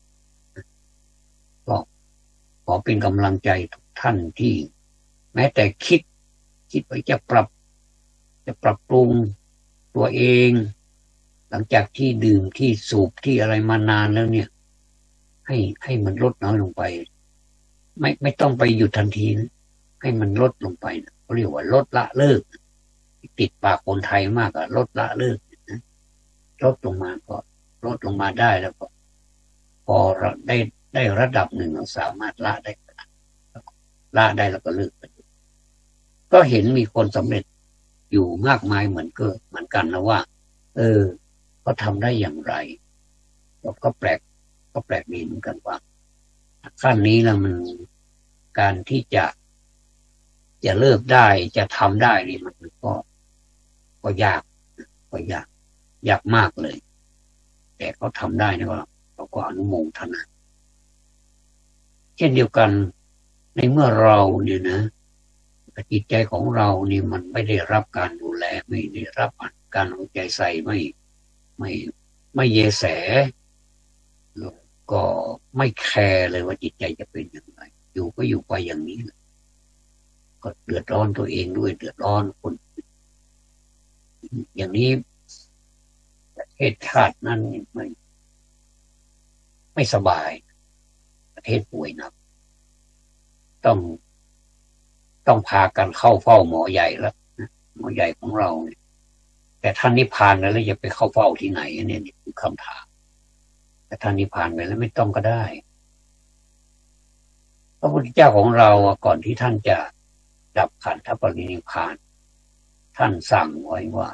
ก็ขอเป็นกำลังใจทุกท่านที่แม้แต่คิดคิดว่าจะปรับจะปรับปรุงตัวเองหลังจากที่ดื่มที่สูบที่อะไรมานานแล้วเนี่ยให้ให้มันลดน้อยลงไปไม่ไม่ต้องไปหยุดทันทีนะให้มันลดลงไปนะเขาเรียกว่าลดละเลิกติดปากคนไทยมากอะลดละเลิกนะลดลงมาก็ลดลงมาได้แล้วก็พอเราได้ได้ระดับหนึ่งเราสามารถละได้ละได้แล้วก็เลิกไปก็เห็นมีคนสำเร็จอยู่มากมายเหมือนก็เหมือนกันนะว่าเออเขาทำได้อย่างไรก็แปลกก็แปลกดีเหมือนกันว่าขั้นนี้แล้วมันการที่จะจะเลิกได้จะทำได้นี่มันก็ก็ยากก็ยากยากมากเลยแต่เขาทำได้นะว่าเราก็อนุโมทนาเช่นเดียวกันในเมื่อเราเนี่ยนะจิตใจของเรานี่มันไม่ได้รับการดูแลไม่ได้รับการเอาใจใส่ไม่ไม่ไม่เยแสแล้วก็ไม่แคร์เลยว่าจิตใจจะเป็นอย่างไรอยู่ก็อยู่ไปอย่างนี้ก็เดือดร้อนตัวเองด้วยเดือดร้อนคนอย่างนี้ประเทศชาตินั้นไม่ไม่สบายประเทศป่วยหนักต้องต้องพากันเข้าเฝ้าหมอใหญ่แล้วหมอใหญ่ของเราเนี่ยแต่ท่านนิพพานแล้วแล้วจะไปเข้าเฝ้าที่ไหนเนี่ยนี่คือคำถามแต่ท่านนิพพานไปแล้วไม่ต้องก็ได้พระพุทธเจ้าของเราก่อนที่ท่านจะดับขันธปรินิพพานท่านสั่งไว้ว่า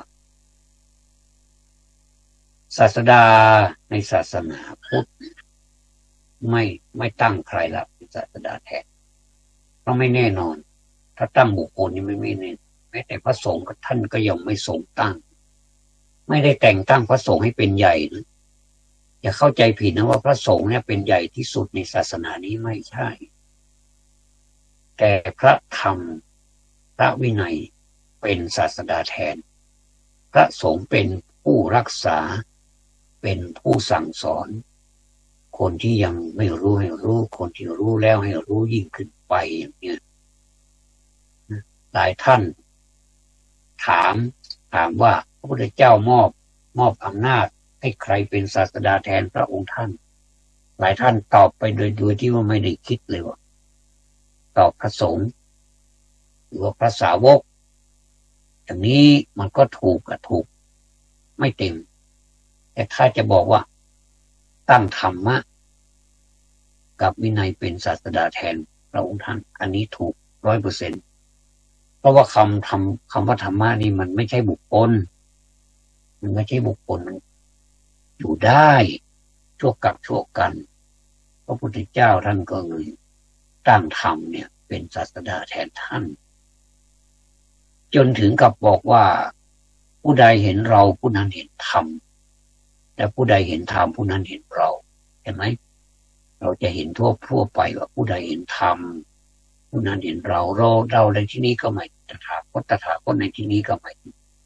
ศาสดาในศาสนาพุทธไม่ไม่ตั้งใครละเป็นศาสดาแทนเพราะไม่แน่นอนถ้าตั้งบุคคลนี่ไม่ไม่แน่แม้แต่พระสงฆ์ท่านก็ยังไม่ทรงตั้งไม่ได้แต่งตั้งพระสงฆ์ให้เป็นใหญ่นะอย่าเข้าใจผิดนะว่าพระสงฆ์เนี่ยเป็นใหญ่ที่สุดในศาสนานี้ไม่ใช่แต่พระธรรมพระวินัยเป็นศาสดาแทนพระสงฆ์เป็นผู้รักษาเป็นผู้สั่งสอนคนที่ยังไม่รู้ให้รู้คนที่รู้แล้วให้รู้ยิ่งขึ้นไปอย่างเนี้ยหลายท่านถามถามว่าพระพุทธเจ้ามอบมอบอำนาจให้ใครเป็นศาสดาแทนพระองค์ท่านหลายท่านตอบไปโดยโดยที่ว่าไม่ได้คิดเลยว่าตอบพระสงฆ์หรือว่าพระสาวกอย่างนี้มันก็ถูกกับถูกไม่เต็มแต่ถ้าจะบอกว่าตั้งธรรมะกับวินัยเป็นศาสดาแทนพระองค์ท่านอันนี้ถูกร้อยเปอร์เซ็นต์เพราะว่าคำทำคำว่าธรรมะนี่มันไม่ใช่บุคคลมันไม่ใช่บุคคลมันอยู่ได้ชั่วกับชั่วกันพระพุทธเจ้าท่านก็เลยตั้งธรรมเนี่ยเป็นศาสดาแทนท่านจนถึงกับบอกว่าผู้ใดเห็นเราผู้นั้นเห็นธรรมแต่ผู้ใดเห็นธรรมผู้นั้นเห็นเราเห็นไหมเราจะเห็นทั่วทั่วไปว่าผู้ใดเห็นธรรมผู้นั้นเห็นเราเราเราในที่นี้ก็หมายตถาคตตถาคตในที่นี้ก็หมาย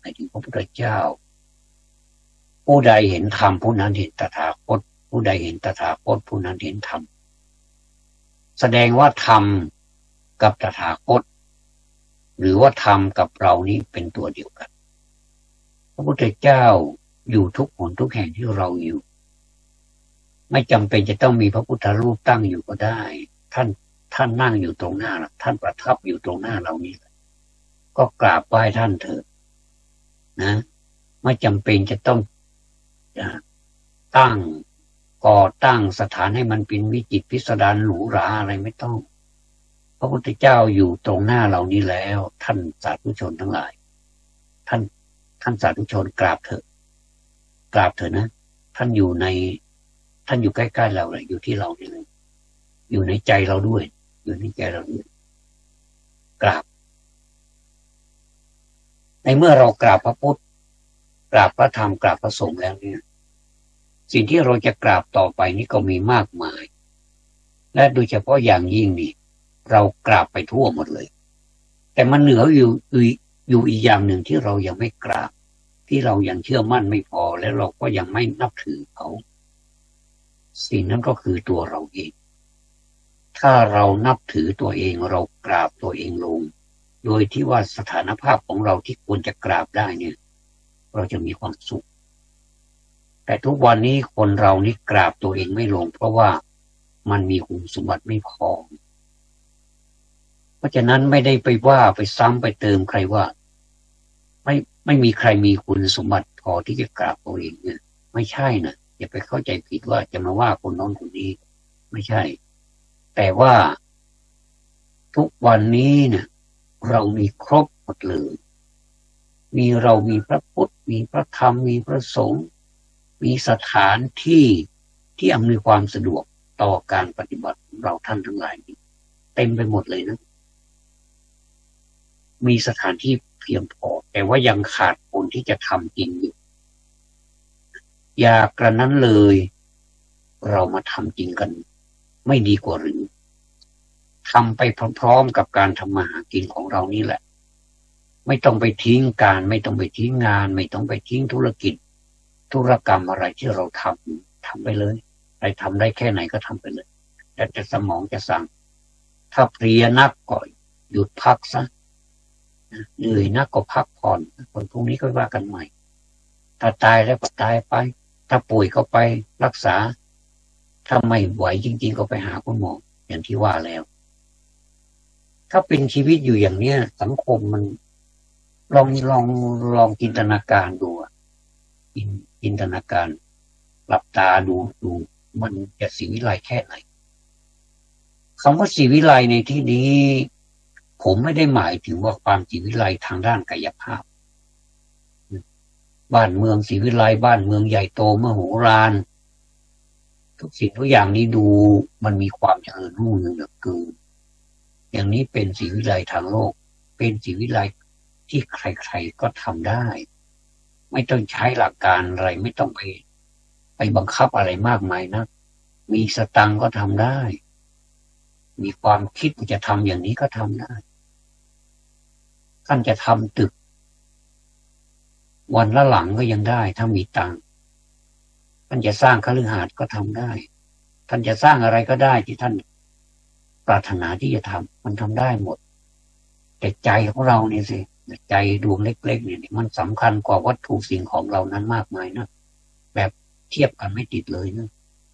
มายถึงพระพุทธเจ้าผู้ใดเห็นธรรมผู้นั้นเห็นตถาคตผู้ใดเห็นตถาคตผู้นั้นเห็นธรรมแสดงว่าธรรมกับตถาคตหรือว่าธรรมกับเรานี้เป็นตัวเดียวกันพระพุทธเจ้าอยู่ทุกหนทุกแห่งที่เราอยู่ไม่จำเป็นจะต้องมีพระพุทธรูปตั้งอยู่ก็ได้ท่านท่านนั่งอยู่ตรงหน้าท่านประทับอยู่ตรงหน้าเรานี่ก็กราบไหว้ท่านเถิดนะไม่จำเป็นจะต้องตั้งก่อตั้งสถานให้มันเป็นวิจิตรพิสดารหรูหราอะไรไม่ต้องพระพุทธเจ้าอยู่ตรงหน้าเรานี้แล้วท่านสาธุชนทั้งหลายท่านท่านสาธุชนกราบเถอะกราบเถอะนะท่านอยู่ในท่านอยู่ใกล้ๆเราเลยอยู่ที่เรานี่เลยอยู่ในใจเราด้วยอยู่ในใจเราด้วยกราบในเมื่อเรากราบพระพุทธกราบพระธรรมกราบพระสงฆ์แล้วเนี่ยสิ่งที่เราจะกราบต่อไปนี้ก็มีมากมายและโดยเฉพาะอย่างยิ่งนี่เรากราบไปทั่วหมดเลยแต่มันเหนืออยู่อยู่อีกอย่างหนึ่งที่เรายังไม่กราบที่เรายังเชื่อมั่นไม่พอและเราก็ยังไม่นับถือเขาสิ่งนั้นก็คือตัวเราเองถ้าเรานับถือตัวเองเรากราบตัวเองลงโดยที่ว่าสถานภาพของเราที่ควรจะกราบได้เนี่ยเราจะมีความสุขแต่ทุกวันนี้คนเรานี่กราบตัวเองไม่ลงเพราะว่ามันมีคุณสมบัติไม่พอเพราะฉะนั้นไม่ได้ไปว่าไปซ้ำไปเติมใครว่าไม่ไม่มีใครมีคุณสมบัติพอที่จะกราบตัวเองเนี่ยไม่ใช่นะอย่าไปเข้าใจผิดว่าจะมาว่าคนน้องคนนี้ไม่ใช่แต่ว่าทุกวันนี้เนี่ยเรามีครบหมดเลยมีเรามีพระพุทธมีพระธรรมมีพระสงฆ์มีสถานที่ที่อำนวยความสะดวกต่อการปฏิบัติของเราท่านทั้งหลายนี้เต็มไปหมดเลยนะมีสถานที่เพียงพอแต่ว่ายังขาดคนที่จะทำจริงอยู่อย่ากระนั้นเลยเรามาทำจริงกันไม่ดีกว่าหรือทำไปพร้อมๆกับการทำมาหากินของเรานี่แหละไม่ต้องไปทิ้งการไม่ต้องไปทิ้งงานไม่ต้องไปทิ้งธุรกิจธุรกรรมอะไรที่เราทำทำไปเลยใครทำได้แค่ไหนก็ทำไปเลยแต่จะสมองจะสั่งถ้าเพลียนักก็หยุดพักซะเหนื่อยนักก็พักผ่อนคนพรุ่งนี้ก็ว่ากันใหม่ถ้าตายแล้วก็ตายไปถ้าป่วยก็ไปรักษาถ้าไม่ไหวจริงๆก็ไปหาคุณหมออย่างที่ว่าแล้วถ้าเป็นชีวิตอยู่อย่างเนี้ยสังคมมันลองลองลองจินตนาการดูจินตนาการหลับตาดูดูมันจะศิวิไลแค่ไหนคำว่าศิวิไลในที่นี้ผมไม่ได้หมายถึงว่าความศิวิไลทางด้านกายภาพบ้านเมืองศิวิไลบ้านเมืองใหญ่โตมโหฬารทุกสิ่งทุกอย่างนี้ดูมันมีความเจริญรุ่งเรืองเหลือเกินอย่างนี้เป็นศิวิไลทางโลกเป็นศิวิไลที่ใครๆก็ทำได้ไม่ต้องใช้หลักการอะไรไม่ต้องไปไปบังคับอะไรมากมายนะมีสตังก็ทำได้มีความคิดจะทำอย่างนี้ก็ทำได้ท่านจะทำตึกวันละหลังก็ยังได้ถ้ามีตังท่านจะสร้างคฤหาสน์ก็ทำได้ท่านจะสร้างอะไรก็ได้ที่ท่านปรารถนาที่จะทำมันทำได้หมดแต่ใจของเราเนี่ยสิใจดวงเล็กๆเนี่ยมันสำคัญกว่าวัตถุสิ่งของเรานั้นมากมายนะแบบเทียบกันไม่ติดเลยนะ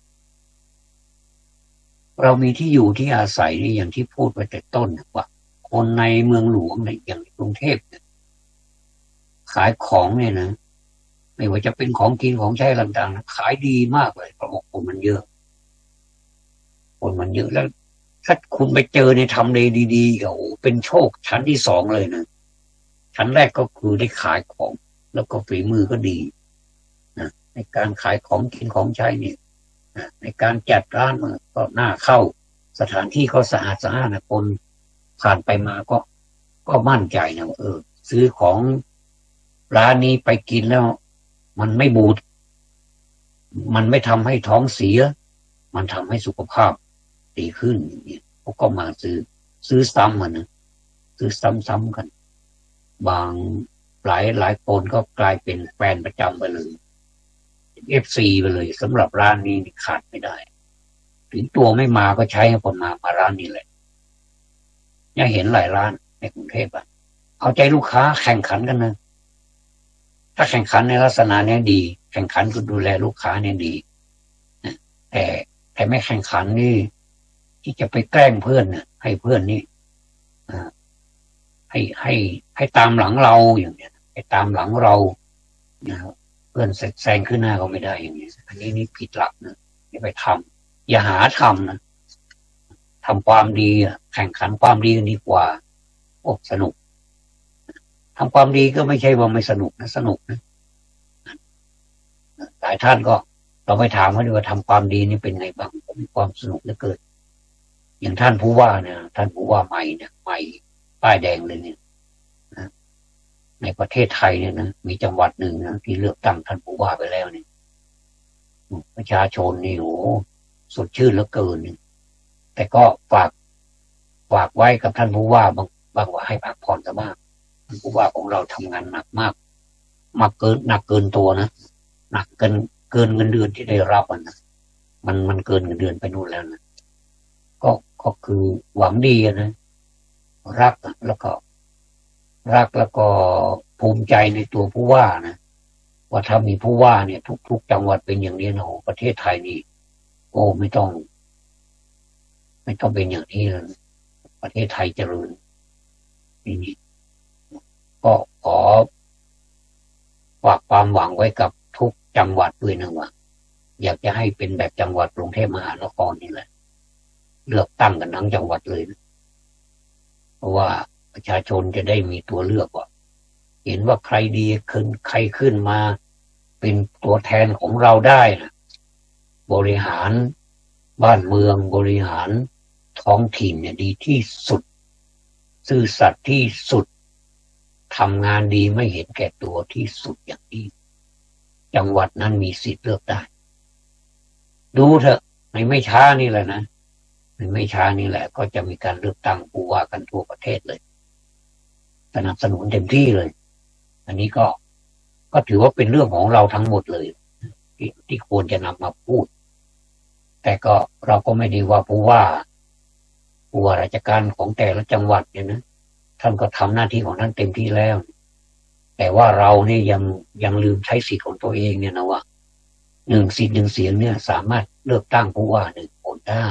เรามีที่อยู่ที่อาศัยนี่อย่างที่พูดไปแต่ต้นว่าคนในเมืองหลวงในอย่างกรุงเทพขายของเนี่ยนะไม่ว่าจะเป็นของกินของใช้ต่างๆขายดีมากเลยเพราะคนมันเยอะคนมันเยอะแล้วถ้าคุณไปเจอในทำเลดีๆโอ้เป็นโชคชั้นที่สองเลยนะชั้นแรกก็คือได้ขายของแล้วก็ฝีมือก็ดีนะในการขายของกินของใช้เนี่ยนะในการจัดร้านมันก็น่าเข้าสถานที่ก็สะอาดสะอาดนะคนผ่านไปมาก็ก็มั่นใจนะเออซื้อของร้านนี้ไปกินแล้วมันไม่บูดมันไม่ทำให้ท้องเสียมันทำให้สุขภาพดีขึ้นอย่างนี้เขาก็มาซื้อซื้อซ้ำมันนะซื้อซ้ำๆกันบางหลายหลายคนก็กลายเป็นแฟนประจำไปเลยเอฟซีไปเลยสำหรับร้านนี้ขาดไม่ได้ถึงตัวไม่มาก็ใช้ให้คนมามาร้านนี้แหละเนี่ยเห็นหลายร้านในกรุงเทพอ่ะเอาใจลูกค้าแข่งขันกันนะถ้าแข่งขันในลักษณะนี้ดีแข่งขันก็ดูแลลูกค้าเนี่ยดีแต่แต่ไม่แข่งขันนี่ที่จะไปแกล้งเพื่อนเนี่ยให้เพื่อนนี่ให้ให้ให้ตามหลังเราอย่างเนี้ยให้ตามหลังเรานะครับเพื่อนแซงขึ้นหน้าก็ไม่ได้อย่างนี้อันนี้นี่ผิดหลักนะอย่าไปทำอย่าหาทำนะทำความดีแข่งขันความดีกันดีกว่าโอ้สนุกทำความดีก็ไม่ใช่ว่าไม่สนุกนะสนุกนะหลายท่านก็เราไปถามเขาดูว่าทำความดีนี่เป็นไงบ้างมีความสนุกเหลือเกินอย่างท่านผู้ว่าเนี่ยท่านผู้ว่าใหม่เนี่ยใหม่ป้ายแดงเลยเนี่ยนะในประเทศไทยเนี่ยนะมีจังหวัดหนึ่งนะที่เลือกตั้งท่านผู้ว่าไปแล้วเนี่ยประชาชนนี่โอ้สดชื่นเหลือเกินแต่ก็ฝากฝากไว้กับท่านผู้ว่าบางบางว่าให้พักผ่อนซะบ้างท่านผู้ว่าของเราทำงานหนักมากมากเกินหนักเกินตัวนะหนักเกินเกินเงินเดือนที่ได้รับนะมันมันเกินเงินเดือนไปนู่นแล้วนะก็ก็คือหวังดีนะรักแล้วก็รักแล้วก็ภูมิใจในตัวผู้ว่านะว่าถ้ามีผู้ว่าเนี่ยทุกๆจังหวัดเป็นอย่างนี้นะประเทศไทยนี่โอ้ไม่ต้องไม่ต้องเป็นอย่างนี้เลยประเทศไทยเจริญนี่ก็ขอฝากความหวังไว้กับทุกจังหวัดด้วยนะว่าอยากจะให้เป็นแบบจังหวัดกรุงเทพมหานครนี่แหละเลือกตั้งกันทั้งจังหวัดเลยนะเพราะว่าประชาชนจะได้มีตัวเลือกว่าเห็นว่าใครดีขึ้นใครขึ้นมาเป็นตัวแทนของเราได้นะบริหารบ้านเมืองบริหารท้องถิ่นเนี่ยดีที่สุดซื่อสัตย์ที่สุดทำงานดีไม่เห็นแก่ตัวที่สุดอย่างนี้จังหวัดนั้นมีสิทธิ์เลือกได้ดูเถอะในไม่ช้านี่แหละนะในไม่ช้านี่แหละก็จะมีการเลือกตั้งผู้ว่ากันทั่วประเทศเลยสนับสนุนเต็มที่เลยอันนี้ก็ก็ถือว่าเป็นเรื่องของเราทั้งหมดเลยที่ที่ควรจะนำมาพูดแต่ก็เราก็ไม่ได้ว่าผู้ว่าผู้ว่าราชการของแต่ละจังหวัดเนี่ยนะท่านก็ทำหน้าที่ของท่านเต็มที่แล้วแต่ว่าเราเนี่ยยังยังลืมใช้สิทธิ์ของตัวเองเนี่ยนะว่าหนึ่งสิทธิ์หนึ่งเสียงเนี่ยสามารถเลือกตั้งผู้ว่าหนึ่งคนได้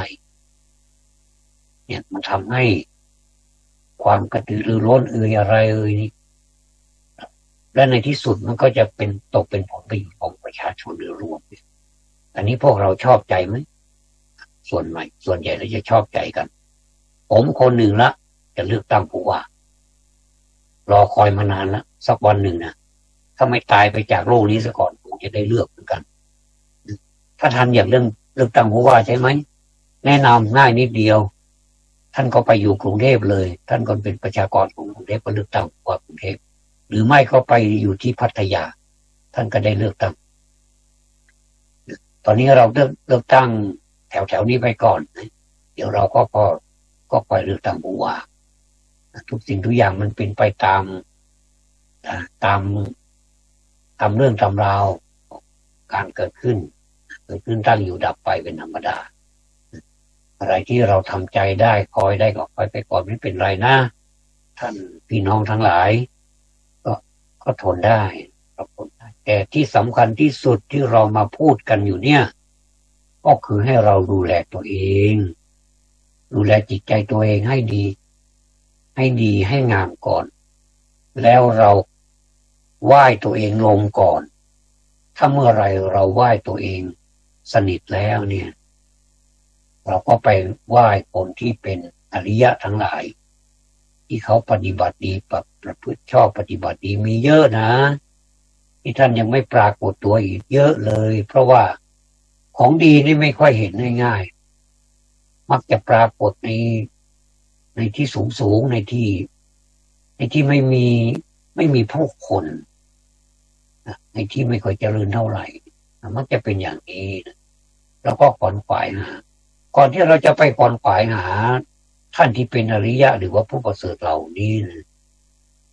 เนี่ยมันทำให้ความกระตือรือร้นเอ่ยอะไรเอ่ยนี่และในที่สุดมันก็จะเป็นตกเป็นผลประโยชน์ของประชาชนโดยรวมอันนี้พวกเราชอบใจไหมส่วนใหม่ส่วนใหญ่เราจะชอบใจกันผมคนหนึ่งละจะเลือกตั้งผู้ว่ารอคอยมานานแล้วสักวันหนึ่งนะถ้าไม่ตายไปจากโลกนี้ซะก่อนผมจะได้เลือกเหมือนกันถ้าท่านอยากเรื่องเลือกตั้งผู้ว่าใช่ไหมแนะนำง่ายนิดเดียวท่านก็ไปอยู่กรุงเทพเลยท่านก็เป็นประชากรของกรุงเทพก็เลือกตั้งผู้ว่ากรุงเทพหรือไม่ก็ไปอยู่ที่พัทยาท่านก็ได้เลือกตั้งตอนนี้เราเลือกเลือกตั้งแถวแถวนี้ไปก่อนนะเดี๋ยวเราก็พอก็ปล่อยเลือกตั้งผู้ว่าทุกสิ่งทุกอย่างมันเป็นไปตามตามตามเรื่องตามราวการเกิดขึ้นเกิดขึ้นตั้งอยู่ดับไปเป็นธรรมดาอะไรที่เราทำใจได้คอยได้ก็คอยไปก่อนไม่เป็นไรนะท่านพี่น้องทั้งหลายก็ก็ทนได้เราทนได้แต่ที่สำคัญที่สุดที่เรามาพูดกันอยู่เนี่ยก็คือให้เราดูแลตัวเองดูแลจิตใจตัวเองให้ดีให้ดีให้งามก่อนแล้วเราไหว้ตัวเองลงก่อนถ้าเมื่อไรเราไหว้ตัวเองสนิทแล้วเนี่ยเราก็ไปไหว้คนที่เป็นอริยะทั้งหลายที่เขาปฏิบัติดีประพฤติชอบปฏิบัติดีมีเยอะนะที่ท่านยังไม่ปรากฏตัวอีกเยอะเลยเพราะว่าของดีนี่ไม่ค่อยเห็นง่ายๆมักจะปรากฏในในที่สูงๆในที่ในที่ไม่มีไม่มีผู้คนในที่ไม่ค่อยเจริญเท่าไหร่มักจะเป็นอย่างนี้แล้วก็ขวนขวายหาก่อนที่เราจะไปขวนขวายหาท่านที่เป็นอริยะหรือว่าผู้ประเสริฐเหล่านี้นะข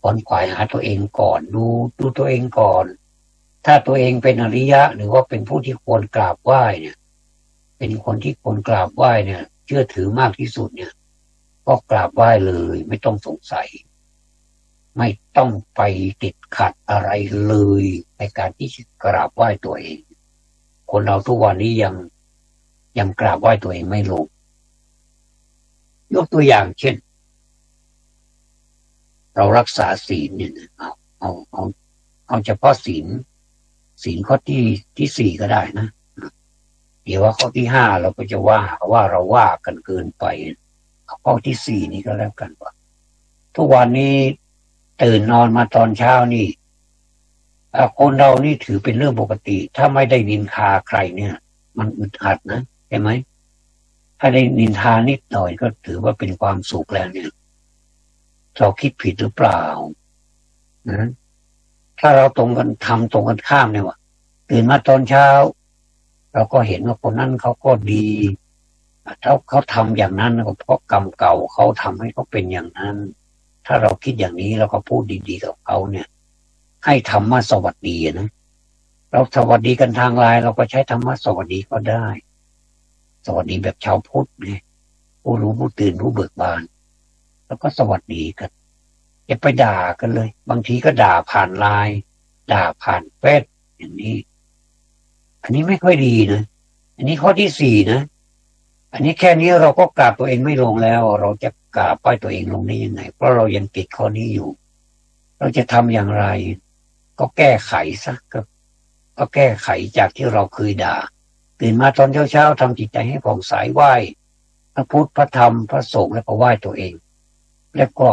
ขวนขวายหาตัวเองก่อนดูดูตัวเองก่อนถ้าตัวเองเป็นอริยะหรือว่าเป็นผู้ที่ควรกราบไหว้เนี่ยเป็นคนที่ควรกราบไหว้เนี่ยเชื่อถือมากที่สุดเนี่ยก็กราบไหว้เลยไม่ต้องสงสัยไม่ต้องไปติดขัดอะไรเลยในการที่จะกราบไหว้ตัวเองคนเราทุกวันนี้ยังยังกราบไหว้ตัวเองไม่ลงยกตัวอย่างเช่นเรารักษาศีลเนี่ยเอาเอาเอาเอาเฉพาะศีลศีลข้อที่ที่สี่ก็ได้นะเดี๋ยวว่าข้อที่ห้าเราก็จะว่าว่าเราว่ากันเกินไปข้อที่สี่นี่ก็แล้วกันว่าทุกวันนี้ตื่นนอนมาตอนเช้านี่คนเรานี่ถือเป็นเรื่องปกติถ้าไม่ได้นินทาใครเนี่ยมันอึดอัดนะใช่ไหมถ้าได้นินทานิดหน่อยก็ถือว่าเป็นความสุขแล้วเนี่ยเราคิดผิดหรือเปล่านะถ้าเราตรงกันทำตรงกันข้ามเนี่ยว่าตื่นมาตอนเช้าเราก็เห็นว่าคนนั้นเขาก็ดีถ้าเขาทำอย่างนั้นก็เพราะกรรมเก่าเขาทำให้เขาเป็นอย่างนั้นถ้าเราคิดอย่างนี้เราก็พูดดีๆกับเขาเนี่ยให้ธรรมะสวัสดีนะเราสวัสดีกันทางไลน์เราก็ใช้ธรรมะสวัสดีก็ได้สวัสดีแบบชาวพุทธไงผู้รู้ผู้ตื่นผู้เบิกบานแล้วก็สวัสดีกันอย่าไปด่ากันเลยบางทีก็ด่าผ่านไลน์ด่าผ่านเฟซอย่างนี้อันนี้ไม่ค่อยดีนะอันนี้ข้อที่สี่นะอันนี้แค่นี้เราก็กราบตัวเองไม่ลงแล้วเราจะกราบป้ายตัวเองลงได้ยังไงเพราะเรายังติดข้อนี้อยู่เราจะทำอย่างไรก็แก้ไขซะก็ก็แก้ไขจากที่เราเคยด่าตื่นมาตอนเช้าๆทำจิตใจให้ผ่องใสไหว้พระพุทธพระธรรมพระสงฆ์แล้วก็ไหว้ตัวเองแล้วก็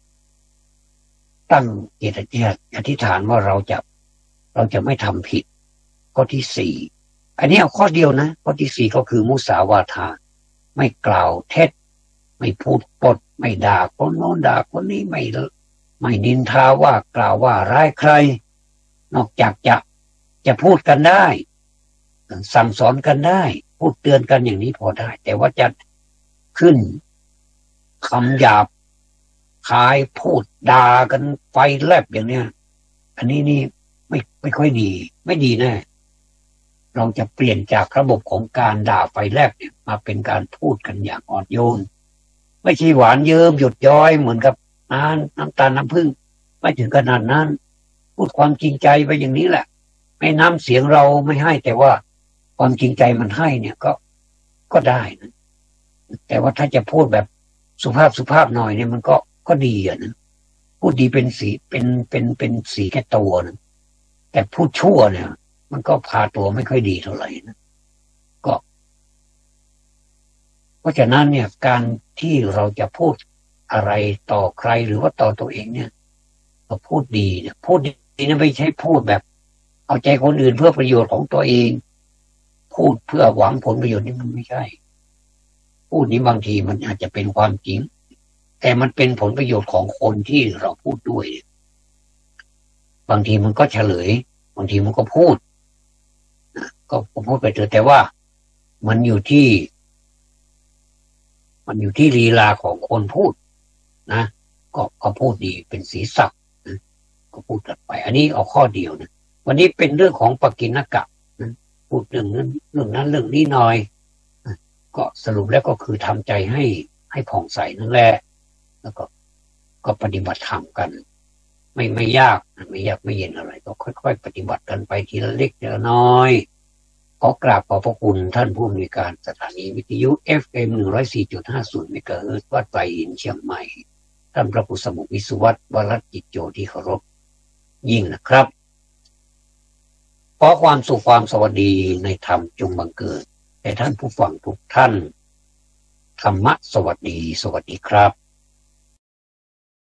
ตั้งจิตอธิษฐานว่าเราจะเราจะไม่ทำผิดข้อที่สี่อันนี้เอาข้อเดียวนะข้อที่สี่ก็คือมุสาวาทาไม่กล่าวเท็จไม่พูดปดไม่ด่าคนโน้นด่าคนนี้ไม่ไม่นินทาว่ากล่าวว่าร้ายใครนอกจากจะจะพูดกันได้สั่งสอนกันได้พูดเตือนกันอย่างนี้พอได้แต่ว่าจะขึ้นคำหยาบคายพูดด่ากันไฟแลบอย่างเนี้ยอันนี้นี่ไม่ไม่ค่อยดีไม่ดีแน่เราจะเปลี่ยนจากระบบของการด่าไฟแลบเนี่ยมาเป็นการพูดกันอย่างอ่อนโยนไม่ใช่หวานเยิ้มหยดย้อยเหมือนกับน้ำน้ำตาลน้ำผึ้งไม่ถึงขนาดนั้นพูดความจริงใจไปอย่างนี้แหละไม่น้ำเสียงเราไม่ให้แต่ว่าความจริงใจมันให้เนี่ยก็ก็ได้นะแต่ว่าถ้าจะพูดแบบสุภาพสุภาพหน่อยเนี่ยมันก็ก็ดีอ่ะนะพูดดีเป็นสีเป็นเป็นเป็นสีแค่ตัวนะแต่พูดชั่วเนี่ยมันก็พาตัวไม่ค่อยดีเท่าไหร่นะก็เพราะฉะนั้นเนี่ยการที่เราจะพูดอะไรต่อใครหรือว่าต่อตัวเองเนี่ยเราพูดดีเนี่ยพูดดีนะไม่ใช่พูดแบบเอาใจคนอื่นเพื่อประโยชน์ของตัวเองพูดเพื่อหวังผลประโยชน์นี่มันไม่ใช่พูดนี้บางทีมันอาจจะเป็นความจริงแต่มันเป็นผลประโยชน์ของคนที่เราพูดด้วยบางทีมันก็เฉลยบางทีมันก็พูดก็พูดไปเถอะแต่ว่ามันอยู่ที่มันอยู่ที่ลีลาของคนพูดนะก็ก็พูดดีเป็นสีสับนะก็พูดกันไปอันนี้เอาข้อเดียวนะวันนี้เป็นเรื่องของปกิณกะนะพูดเรื่องนั้นเรื่องนั้นเรื่องนี้หน่อยนะก็สรุปแล้วก็คือทำใจให้ให้ผ่องใสนั่นแหละแล้วก็ก็ปฏิบัติธรรมกันไม่ไม่ยากไม่ยากไม่เย็นอะไรก็ค่อยๆปฏิบัติกันไปทีละเล็กทีละน้อยขอกราบขอบพระคุณท่านผู้อำนวยการสถานีวิทยุ เอฟ เอ็ม หนึ่งร้อยสี่จุดห้าศูนย์ เมกะเฮิรตซ์วัดไตรหินเชียงใหม่ท่านพระครูสมุขวิสุวัตรวรจิตโยที่เคารพยิ่งนะครับขอความสุขความสวัสดีในธรรมจงบังเกิดแด่ท่านผู้ฟังทุกท่านธรรมะสวัสดีสวัสดีครับ